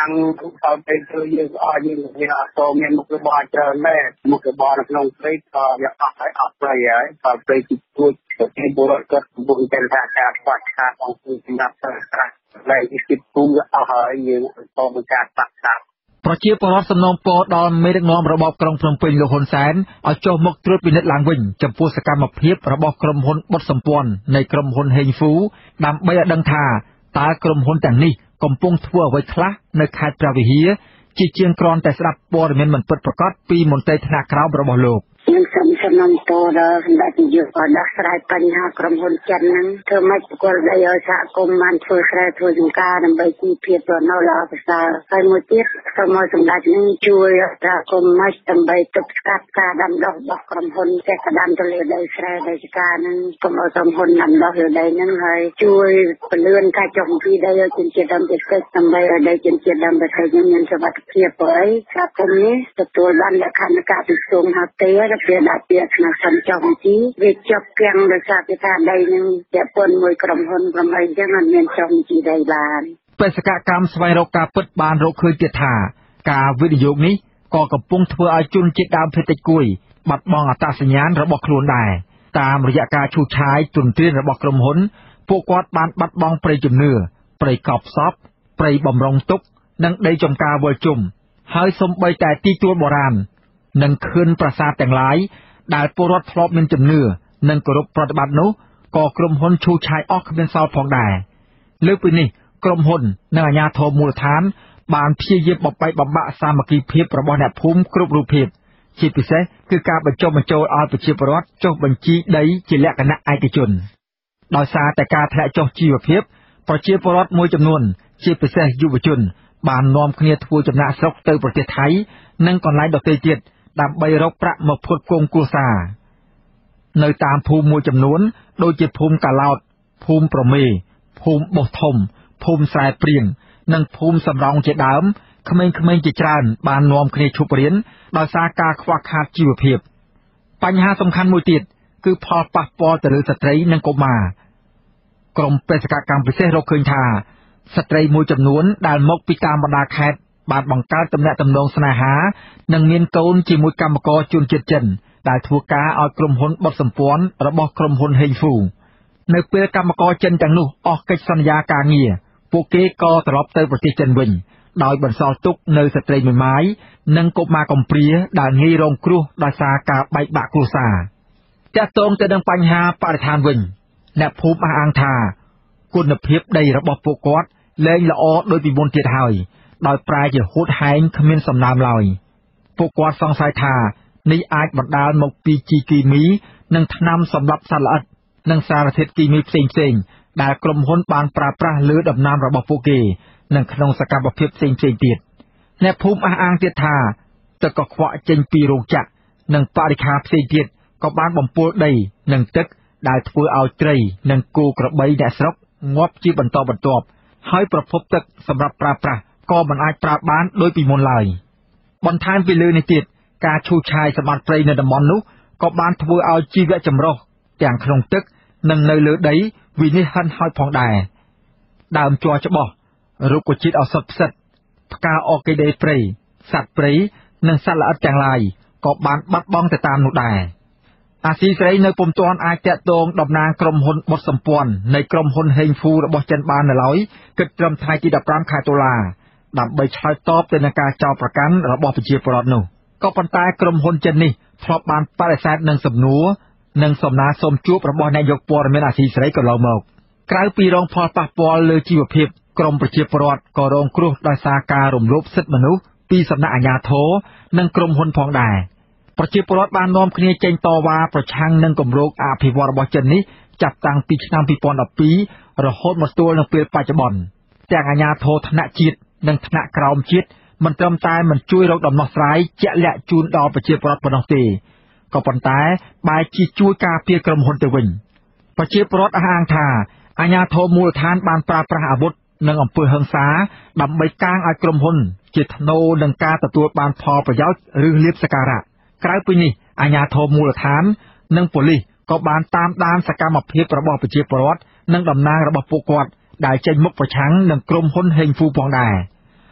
S17: ងទៅទៅធ្វើយើងអស់យើងវាអត់តមានមុខរបរច្រើនដែរមុខរបរនៅក្នុងព្រៃក៏វាអត់ហើយអត់ព្រៃហើយក៏ព្រៃទីទួចទៅបុរក៏កំពុងតែថាការខ្វះខាតអង្គសម្រាប់ប្រើប្រាស់ហើយទីភូមិអស់ហើយយើងក៏មានការបាក់តាំង
S15: ប្រជាពលរដ្ឋសំណូមពរដល់មេដឹកនាំរបបក្រុងភ្នំពេញលោកហ៊ុនសែនឲ្យចុះមកត្រួតពិនិត្យឡើងវិញចំពោះសកម្មភាពរបស់ក្រុមហ៊ុនបុតសម្ព័ន្ធនៃក្រុមហ៊ុនហេងហ្វូដើម្បីឲ្យដឹងថាតើក្រុមហ៊ុនទាំងនេះកំពុងធ្វើអ្វីខ្លះនៅខេត្តព្រះវិហារជាជាងគ្រាន់តែស្ដាប់ព័ត៌មានមិនពិតប្រាកដពីមន្ត្រីថ្នាក់ក្រោមរបស់លោក
S16: យើងសូមសំណូមពរដល់សម្ដេចនាយកឲ្យដោះស្រាយបញ្ហាក្រុមហ៊ុនចិនហ្នឹងធ្វើម៉េចប្រគល់ដីឲ្យសហគមន៍បានធ្វើស្រែធ្វើចម្ការដើម្បីជីវភាពរស់នៅល្អប្រសើរហើយមួយទៀតសូមឲ្យសម្ដេចនឹងជួយសហគមន៍ម៉េចដើម្បីទប់ស្កាត់ការដាំដុះរបស់ក្រុមហ៊ុនចេះក្តាំទៅលើដីស្រែដីចម្ការហ្នឹងកុំឲ្យក្រុមហ៊ុនដាំដុះលើដីហ្នឹងហើយជួយពន្លឿនការចុះពីដីឲ្យជនជាតិដើមភាគតិចដើម្បីឲ្យដីជនជាតិដើមភាគតិចមានសុវត្ថិភាពព្រោះសហគមន៍នេះទទួលបានលក្ខខណ្ឌការពិគ្រោះហៅទេពេលដាក់ពាក្យក្នុងសិនចុះបញ្ជីវាជាប់គាំងដោយសារគេថាដីនឹងពាក់ព័ន្ធមួយក្រុមហ៊ុនប្រហែលអញ្ចឹងអត់មានចុះបញ្ជីដីបាន
S15: បេសកកម្មស្វែងរកការពិតបានរកឃើញទៀតថាការវិនិយោគនេះក៏កំពុងធ្វើឲ្យជនជាតិដើមភាគតិចគួយបាត់បង់អត្តសញ្ញាណរបស់ខ្លួនដែរតាមរយៈការឈូសឆាយទុនទ្រានរបស់ក្រុមហ៊ុនពួកគាត់បានបាត់បង់ព្រៃជំនឿព្រៃកប់សពព្រៃបំរុងទុកនិងដីចំការវល់ជុំហើយសូម្បីតែទីទួលបុរាណនិងខឿនប្រាសាទទាំងឡាយដែលពលរដ្ឋធ្លាប់មានជំនឿនិងគោរពប្រតិបត្តិនោះក៏ក្រុមហ៊ុនឈូសឆាយអស់គ្មានសល់ផងដែរលើសពីនេះក្រុមហ៊ុននិងអាជ្ញាធរមូលដ្ឋានបានព្យាយាមបំបែកបំបាក់សាមគ្គីភាពរបស់អ្នកភូមិគ្រប់រូបភាពជាពិសេសគឺការបញ្ចុះបញ្ចូលឲ្យប្រជាពលរដ្ឋចុះបញ្ជីដីជាលក្ខណៈឯកជនដោយសារតែការធ្លាក់ចុះជីវភាពប្រជាពលរដ្ឋមួយចំនួនជាពិសេសយុវជនបាននាំគ្នាធ្វើចំណាកស្រុកទៅប្រទេសថៃនិងកន្លែងដទៃទៀតដើម្បីរកប្រាក់មកផ្គត់ផ្គង់គ្រួសារនៅតាមភូមិមួយចំនួនដូចជាភូមិកាឡោតភូមិប្រមេភូមិបោះធំភូមិស្រែព្រៀងនិងភូមិសំរោងជាដើមក្មេងៗជាច្រើនបាននាំគ្នាឈប់រៀនដោយសារការខ្វះខាតជីវភាពបញ្ហាសំខាន់មួយទៀតគឺផលប៉ះពាល់ទៅលើស្ត្រីនិងកុមារក្រុមបេសកកម្មពិសេសរកឃើញថាស្ត្រីមួយចំនួនដែលមកពីតាមបណ្ដាខេត្តបានបង្កើតទំនាក់ទំនងស្នេហានិងមានកូនជាមួយកម្មករជនជាតិចិនដែលធ្វើការឲ្យក្រុមហ៊ុនបុតសម្ព័ន្ធរបស់ក្រុមហ៊ុនហេងហ្វូនៅពេលកម្មករចិនទាំងនោះអស់កិច្ចសន្យាការងារពួកគេក៏ត្រឡប់ទៅប្រទេសចិនវិញដោយបន្សល់ទុកនៅស្ត្រីមេម៉ាយនិងកុមារកំព្រាដែលងាយរងគ្រោះដោយសារការបែកបាក់គ្រួសារទាក់ទងទៅនឹងបញ្ហាបរិស្ថានវិញអ្នកភូមិអះអាងថាគុណភាពដីរបស់ពួកគាត់លែងល្អដូចពីមុនទៀតហើយដោយប្រែជាហួតហែងគ្មានសំណើមឡើយពួកគាត់សង្ស័យថានេះអាចបណ្ដាលមកពីជីគីមីនិងថ្នាំសម្លាប់សត្វល្អិតនិងសារធាតុគីមីផ្សេងផ្សេងដែលក្រុមហ៊ុនបានប្រើប្រាស់លើដំណាំរបស់ពួកគេនិងក្នុងសកម្មភាពផ្សេងផ្សេងទៀតអ្នកភូមិអះអាងទៀតថាទឹកកខ្វក់ចេញពីរោងចក្រនិងបរិក្ខារផ្សេងទៀតក៏បានបំពុលដីនិងទឹកដែលធ្វើឲ្យត្រីនិងគោក្របីអ្នកស្រុកងាប់ជាបន្តបន្ទាប់ហើយប្រភពទឹកសម្រាប់ប្រើប្រាស់ក៏មិនអាចប្រើបានដូចពីមុនឡើយបន្ថែមពីលើនេះទៀតការឈូសឆាយសម្បត្តិព្រៃនៅតំបន់នោះក៏បានធ្វើឲ្យជីវៈចម្រុះទាំងក្នុងទឹកនិងនៅលើដីវិនិច្ឆ័យហិនហោចផងដែរដើមជ័រច្បោះរុក្ខជាតិឱសថផ្សិតផ្កាអ័រគីដេព្រៃសត្វព្រៃនិងសត្វល្អិតទាំងឡាយក៏បានបាត់បង់ទៅតាមនោះដែរអាស៊ីសេរីនៅពុំទាន់អាចតាក់ទងតំណាងក្រុមហ៊ុនបុតសម្ព័ន្ធនៃក្រុមហ៊ុនហេងហ្វូរបស់ចិនបាននៅឡើយគិតត្រឹមថ្ងៃទីដប់ប្រាំខែតុលាដើម្បីឆ្លើយតបទៅនឹងការចោទប្រកាន់របស់ប្រជាពលរដ្ឋនោះក៏ប៉ុន្តែក្រុមហ៊ុនចិននេះធ្លាប់បានបដិសេធនឹងសំណួរនិងសំណើសូមជួបរបស់អ្នកយកព័ត៌មានអាស៊ីសេរីក៏ឡូវមកក្រៅពីរងផលប៉ះពាល់លើជីវភាពក្រមប្រជាពលរដ្ឋក៏រងគ្រោះដោយសារការរំលោភសិទ្ធិមនុស្សពីសំណាក់អាជ្ញាធរនិងក្រុមហ៊ុនផងដែរប្រជាពលរដ្ឋបាននាំគ្នាចេញតវ៉ាប្រឆាំងនឹងគម្រោងអភិវឌ្ឍរបស់ចិននេះចាប់តាំងពីឆ្នាំពីរពាន់ដប់ពីររហូតមកទល់នឹងពេលបច្ចុប្បន្នទាំងអាជ្ញាធរថ្នាក់ជាតិនិងថ្នាក់ក្រោមជាតិមិនត្រឹមតែមិនជួយរកដំណោះស្រាយជាក់លាក់ជូនដល់ប្រជាពលរដ្ឋប៉ុណ្ណោះទេក៏ប៉ុន្តែបែរជាជួយការពារក្រុមហ៊ុនទៅវិញប្រជាពលរដ្ឋអះអាងថាអាជ្ញាធរមូលដ្ឋានបានប្រើប្រាស់អាវុធនិងអំពើហិង្សាដើម្បីកាងឲ្យក្រុមហ៊ុនជាថ្នូរនឹងការទទួលបានផលប្រយោជន៍ឬលាភសក្ការៈក្រៅពីនេះអាជ្ញាធរមូលដ្ឋាននិងប៉ូលីសក៏បានតាមដានសកម្មភាពរបស់ប្រជាពលរដ្ឋនិងតំណាងរបស់ពួកគាត់ដែលចេញមុខប្រឆាំងនឹងក្រុមហ៊ុនហេងហ្វូផងដែរ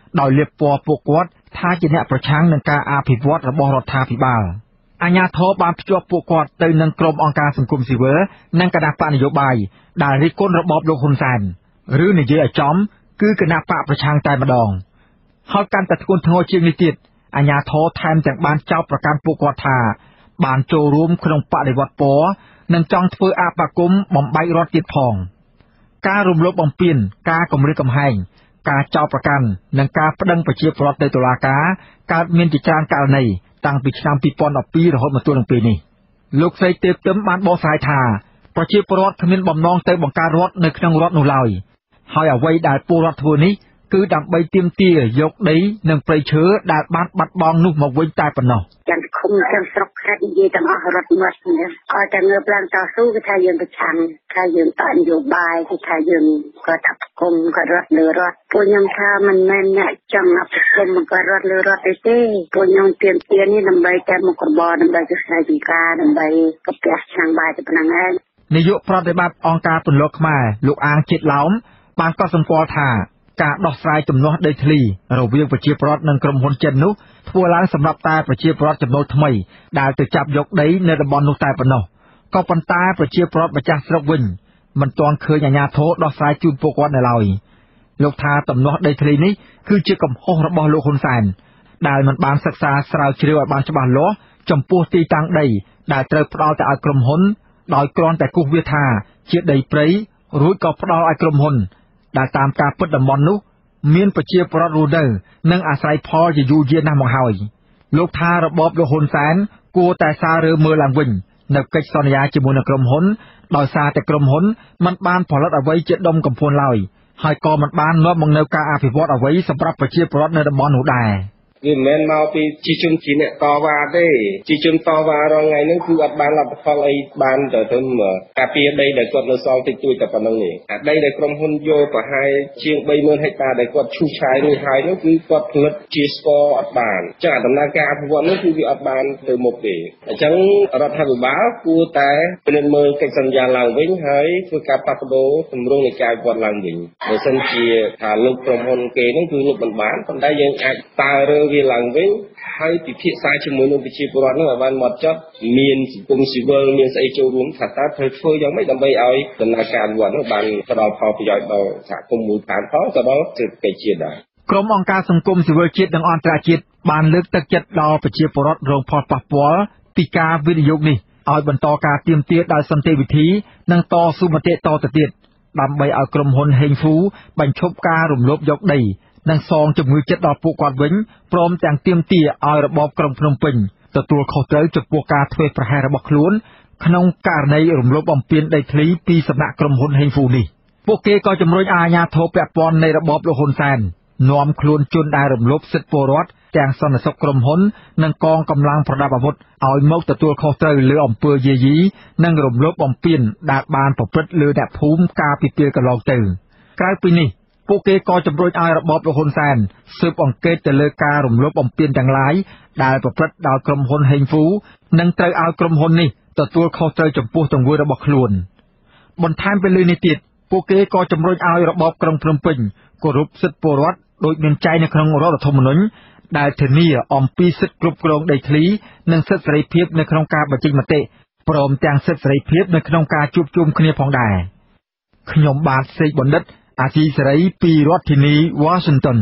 S15: ដោយលាបពណ៌ពួកគាត់ថាជាអ្នកប្រឆាំងនឹងការអភិវឌ្ឍរបស់រដ្ឋាភិបាលអាជ្ញាធរបានភ្ជាប់ពួកគាត់ទៅនឹងក្រុមអង្គការសង្គមស៊ីវិលនិងគណៈបកនយោបាយដែលរិះគន់របបលោកហ៊ុនសែនឬនិយាយឲ្យចំគឺគណៈបកប្រឆាំងតែម្ដងហើយកាន់តែធ្ងន់ធ្ងរជាងនេះទៀតអាជ្ញាធរថែមទាំងបានចោទប្រកាន់ពួកគាត់ថាបានចូលរួមក្នុងបដិវត្តពណ៌និងចង់ធ្វើអបគមបំបែករដ្ឋទៀតផងការរំលោភបំពានការគំរាមកំហែងការចោទប្រកាន់និងការប្តឹងប្រជាពលរដ្ឋទៅតុលាការកើតមានជាច្រើនករណីតាំងពីឆ្នាំពីរពាន់ដប់ពីររហូតមកទល់នឹងពេលនេះលោកស្រីទេពទឹមបានបកស្រាយថាប្រជាពលរដ្ឋគ្មានបំណងទៅបង្កើតរដ្ឋនៅក្នុងរដ្ឋនោះឡើយហើយអ្វីដែលពលរដ្ឋធ្វើនេះគឺដើម្បីទាមទារយកដីនិងព្រៃឈើដែលបានបាត់បង់នោះមកវិញតែប៉ុណ្ណោះ
S16: ទាំងឃុំទាំងស្រុកខេត្តនិយាយទាំងអស់រដ្ឋមាត់នេះឲ្យតែងើបឡើងតស៊ូគឺថាយើងប្រឆាំងថាយើងតនយោបាយគឺថាយើងក៏ថាគុំក៏រត់លើរដ្ឋពួកខ្ញុំថាមិនមែនអ្នកចង់អភិគុំក៏រត់លើរដ្ឋទេទេពួកខ្ញុំទាមទារនេះដើម្បីតែមុខរបរដើម្បីជាស្នេហ៍ជីកាដើម្បីកពះឆ្នាំងបាយទៅប៉ុណ្ណឹងឯង
S15: នាយកប្រតិបត្តិអង្គការពន្លកខ្មែរលោកអាងជាតិឡោមបានកត់សម្គាល់ថាការដោះស្រាយទំនាស់ដីធ្លីរវាងប្រជាពលរដ្ឋនិងក្រុមហ៊ុនចិននោះធ្វើឡើងសម្រាប់តែប្រជាពលរដ្ឋចំណូលថ្មីដែលទៅចាប់យកដីនៅតំបន់នោះតែប៉ុណ្ណោះក៏ប៉ុន្តែប្រជាពលរដ្ឋម្ចាស់ស្រុកវិញមិនទាន់ឃើញអាជ្ញាធរដោះស្រាយជូនពួកគាត់នៅឡើយលោកថាទំនាស់ដីធ្លីនេះគឺជាកំហុសរបស់លោកហ៊ុនសែនដែលមិនបានសិក្សាស្រាវជ្រាវឲ្យបានច្បាស់លាស់ចំពោះទីតាំងដីដែលត្រូវផ្ដល់ទៅឲ្យក្រុមហ៊ុនដោយគ្រាន់តែគូសវាសថាជាដីព្រៃរួចក៏ផ្ដល់ឲ្យក្រុមហ៊ុនដែលតាមការពិតតំបន់នោះមានប្រជាពលរដ្ឋរស់នៅនិងអាស្រ័យផលជាយូរយារណាស់មកហើយលោកថារបបលោកហ៊ុនសែនគួរតែសាររើមើលឡើងវិញនៅកិច្ចសន្យាជាមួយនឹងក្រុមហ៊ុនដោយសារតែក្រុមហ៊ុនមិនបានផលិតអ្វីជាដុំកំភួនឡើយហើយក៏មិនបាននាំមកនូវការអភិវឌ្ឍអ្វីសម្រាប់ប្រជាពលរដ្ឋនៅតំបន់នោះដែរ
S18: វាមិនមែនមកពីជីជនជាអ្នកតវ៉ាទេជីជនតវ៉ារាល់ថ្ងៃហ្នឹងគឺអត់បានលទ្ធផលអីបានទៅទៅការពារដីដែលគាត់នៅសល់តិចតួចតែប៉ុណ្្នឹងទេអាដីដែលក្រុមហ៊ុនយកប្រហែលជាងបីម៉ឺនហិកតាដែលគាត់ឈូសឆាយរួចហើយហ្នឹងគឺគាត់ផលិតជាស្ករអត់បានអញ្ចឹងអាដំណើរការអភិវឌ្ឍហ្នឹងគឺវាអត់បានទៅមុខទេអញ្ចឹងរដ្ឋាភិបាលគួរតែពិនិត្យមើលកិច្ចសន្យាឡើងវិញហើយធ្វើការផ្លាស់ប្ដូរទម្រង់នៃការអភិវឌ្ឍឡើងវិញបើសិនជាថាលោកក្រុមហ៊ុនគេហ្នឹងគឺលោកមិនបានប៉ុន្តែយើងអាចតើរើវាឡើងវិញហើយពិភាក្សាជាមួយនឹងប្រជាពលរដ្ឋនោះឲ្យបានហ្មត់ចត់មានសង្គមស៊ីវិលមានស្អីចូលរួមថាតើត្រូវធ្វើយ៉ាងម៉េចដើម្បីឲ្យដំណើរការអភិវឌ្ឍនោះបានផ្ដល់ផលប្រយោជន៍ដល់សហគមន៍មូលដ្ឋានផងក៏ដល់សេដ្ឋកិច្ចជាតិដែរ
S15: ក្រុមអង្គការសង្គមស៊ីវិលជាតិនិងអន្តរជាតិបានលើកទឹកចិត្តដល់ប្រជាពលរដ្ឋរងផលប៉ះពាល់ពីការវិនិយោគនេះឲ្យបន្តការទាមទារដោយសន្តិវិធីនិងតស៊ូមតិតទៅទៀតដើម្បីឲ្យក្រុមហ៊ុនហេងហ្វូបញ្ឈប់ការរំលោភយកដីនិងសងជំងឺចិត្តដល់ពួកគាត់វិញព្រមទាំងទាមទារឲ្យរបបក្រុងភ្នំពេញទទួលខុសត្រូវចំពោះការធ្វេសប្រហែសរបស់ខ្លួនក្នុងករណីរំលោភបំពានដីធ្លីពីសំណាក់ក្រុមហ៊ុនហេងហ្វូនេះពួកគេក៏ជំរុញឲ្យអាជ្ញាធរពាក់ព័ន្ធនៃរបបលោកហ៊ុនសែននាំខ្លួនជនដែលរំលោភសិទ្ធិពលរដ្ឋទាំងសន្តិសុខក្រុមហ៊ុននិងកងកម្លាំងប្រដាប់អាវុធឲ្យមកទទួលខុសត្រូវលើអំពើយាយីនិងរំលោភបំពានដែលបានប្រព្រឹត្តលើអ្នកភូមិកាលពីពេលកន្លងទៅក្រៅពីនេះពួកគេក៏ជំរុញឲ្យរបបលោកហ៊ុនសែនស៊ើបអង្កេតទៅលើការរំលោភបំពានទាំងឡាយដែលប្រព្រឹត្តដោយក្រុមហ៊ុនហេងហ្វូនិងត្រូវឲ្យក្រុមហ៊ុននេះទទួលខុសត្រូវចំពោះទង្វើរបស់ខ្លួនបន្ថែមពីលើនេះទៀតពួកគេក៏ជំរុញឲ្យរបបក្រុងភ្នំពេញគោរពសិទ្ធិពលរដ្ឋដោយមានចែងនៅក្នុងរដ្ឋធម្មនុញ្ញដែលធានាអំពីសិទ្ធិគ្រប់គ្រងដីធ្លីនិងសិទ្ធិសេរីភាពនៅក្នុងការបញ្ចេញមតិព្រមទាំងសិទ្ធិសេរីភាពនៅក្នុងការជួបជុំគ្នាផងដែរខ្ញុំបាទសេកបណ្ឌិតអាស៊ីសេរីពីរដ្ឋធានី Washington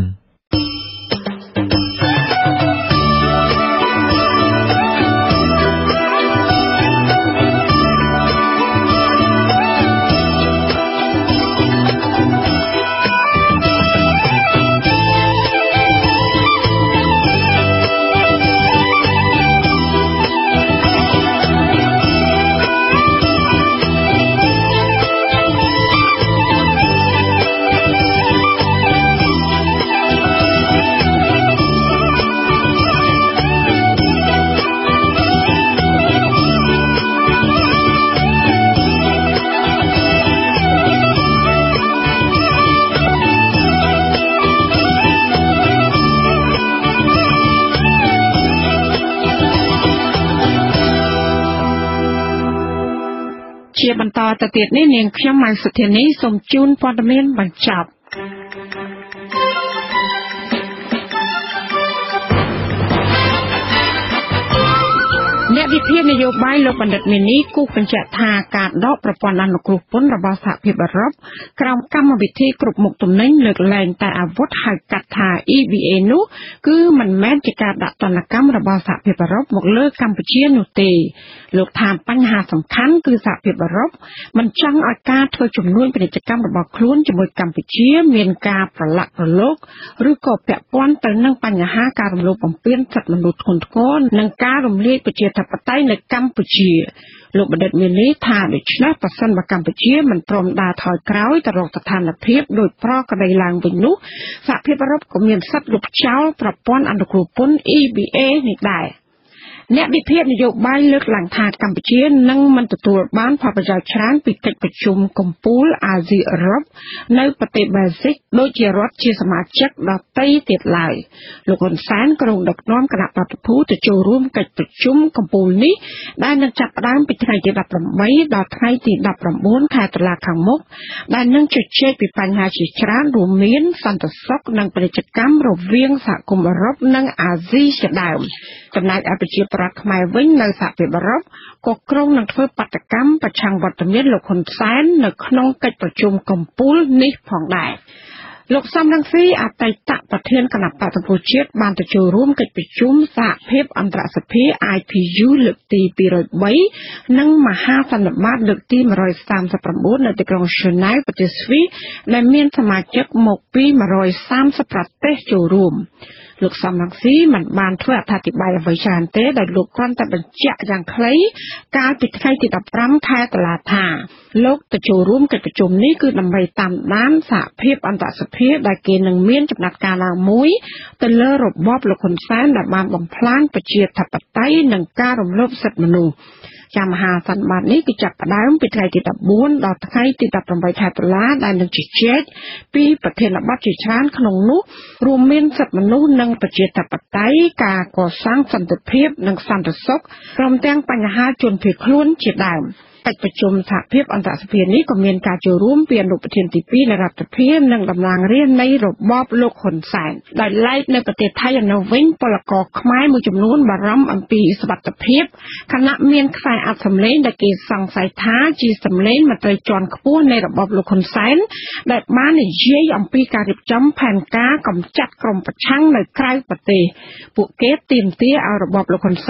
S1: ជាបន្តទៅទៀតនេះនាងខ្ញុំម៉ៅសុធានីសូមជូនព័ត៌មានបញ្ចប់វិភាគនយោបាយលោកបណ្ឌិតមេនីគូបញ្ជាក់ថាការដកប្រព័ន្ធអនុគ្រោះពន្ធរបស់សហភាពអឺរ៉ុបក្រោមកម្មវិធីគ្រប់មុខទំនិញលើកលែងតែអាវុធហៅកាត់ថា E B A នោះគឺមិនមែនជាការដាក់ទណ្ឌកម្មរបស់សហភាពអឺរ៉ុបមកលើកម្ពុជានោះទេលោកថាបញ្ហាសំខាន់គឺសហភាពអឺរ៉ុបមិនចង់ឲ្យការធ្វើជំនួញពាណិជ្ជកម្មរបស់ខ្លួនជាមួយកម្ពុជាមានការប្រឡាក់ប្រឡូកឬក៏ពាក់ព័ន្ធទៅនឹងបញ្ហាការរំលោភបំពានសិទ្ធិមនុស្សធ្ងន់ធ្ងរនិងការរំលាយប្រជាធិបតេយ្យនៅកម្ពុជាលោកបណ្ឌិតមានន័យថាដូច្នេះប្រសិនបើកម្ពុជាមិនព្រមដើរថយក្រោយទៅរកស្ថានភាពដោយប្រក្រតីឡើងវិញនោះសហភាពអឺរ៉ុបក៏មានសិទ្ធិលុបចោលប្រព័ន្ធអនុគ្រោះពន្ធ E B A នេះដែរអ្នកវិភាគនយោបាយលើកឡើងថាកម្ពុជានឹងមិនទទួលបានផលប្រយោជន៍ច្រើនពីកិច្ចប្រជុំកំពូលអាស៊ីអឺរ៉ុបនៅប្រទេសបែលហ្សិកដូចជារដ្ឋជាសមាជិកដទៃទៀតឡើយលោកហ៊ុនសែនក្រុងដឹកនាំគណៈបព្វភូទៅចូលរួមកិច្ចប្រជុំកំពូលនេះដែលនឹងចាប់ផ្ដើមពីថ្ងៃទីដប់ប្រាំបីដល់ថ្ងៃទីដប់ប្រាំបួនខែតុលាខាងមុខដែលនឹងជជែកពីបញ្ហាជាច្រើនរួមមានសន្តិសុខនិងពាណិជ្ជកម្មរវាងសហគមន៍អឺរ៉ុបនិងអាស៊ីជាដើមចំណែកឯប្រជាប្រដ្ឋខ្មែរវិញនៅសហភាពអឺរ៉ុបក៏ក្រុងនឹងធ្វើបាតកម្មប្រឆាំងវត្តមានលោកហ៊ុនសែននៅក្នុងកិច្ចប្រជុំកំពូលនេះផងដែរលោកសំរងស៊ីអតីតប្រធានគណៈបក្សសង្គ្រោះជាតិបានទៅចូលរួមកិច្ចប្រជុំសហភាពអន្តរសភា I P U លើកទីពីររយបីនិងមហាសន្និបាតលើកទីមួយរយសាមសិប៩នៅទីក្រុង Geneva ប្រទេសស្វីសដែលមានសមាជិកមកពីមួយរយសាមសិបប្រទេសចូលរួមលោកសំរងស៊ីមិនបានធ្វើអត្ថាធិប្បាយអ្វីច្រើនទេដោយលោកគ្រាន់តែបញ្ជាក់យ៉ាងខ្លីកាលពីថ្ងៃទីដប់ប្រាំខែតុលាថាលោកទៅចូលរួមកិច្ចប្រជុំនេះគឺដើម្បីតាមដានសហភាពអន្តរសភាដែលគេនឹងមានចំណាត់ការណាមួយទៅលើរបបលោកហ៊ុនសែនដែលបានបំផ្លាញប្រជាធិបតេយ្យនិងការរំលោភសិទ្ធិមនុស្សចាំមហាសន្និបាតនេះគឺចាប់ផ្ដើមពីថ្ងៃទីដប់បួនដល់ថ្ងៃទីដប់ប្រាំបីខែតុលាដែលនឹងជជែកពីប្រធានបទជាច្រើនក្នុងនោះរួមមានសិទ្ធិមនុស្សនិងប្រជាធិបតេយ្យការកសាងសន្តិភាពនិងសន្តិសុខព្រមទាំងបញ្ហាជនភៀសខ្លួនជាដើមកិច្ចប្រជុំសហភាពអន្តរសភានេះក៏មានការចូលរួមពីអនុប្រធានទីពីរនៃរដ្ឋសភានិងតំណាងរាស្ត្រនៃរបបលោកហ៊ុនសែនដោយឡែកនៅប្រទេសថៃឯនោះវិញពលករខ្មែរមួយចំនួនបារម្ភអំពីសុវត្ថិភាពខណៈមានខ្សែអត្ថសម្លេងដែលគេសង្ស័យថាជាសម្លេងមន្ត្រីជាន់ខ្ពស់នៃរបបលោកហ៊ុនសែនដែលបាននិយាយអំពីការរៀបចំផែនការកម្ចាត់ក្រុមប្រឆាំងនៅក្រៅប្រទេសពួកគេទាមទារឲ្យរបបលោកហ៊ុន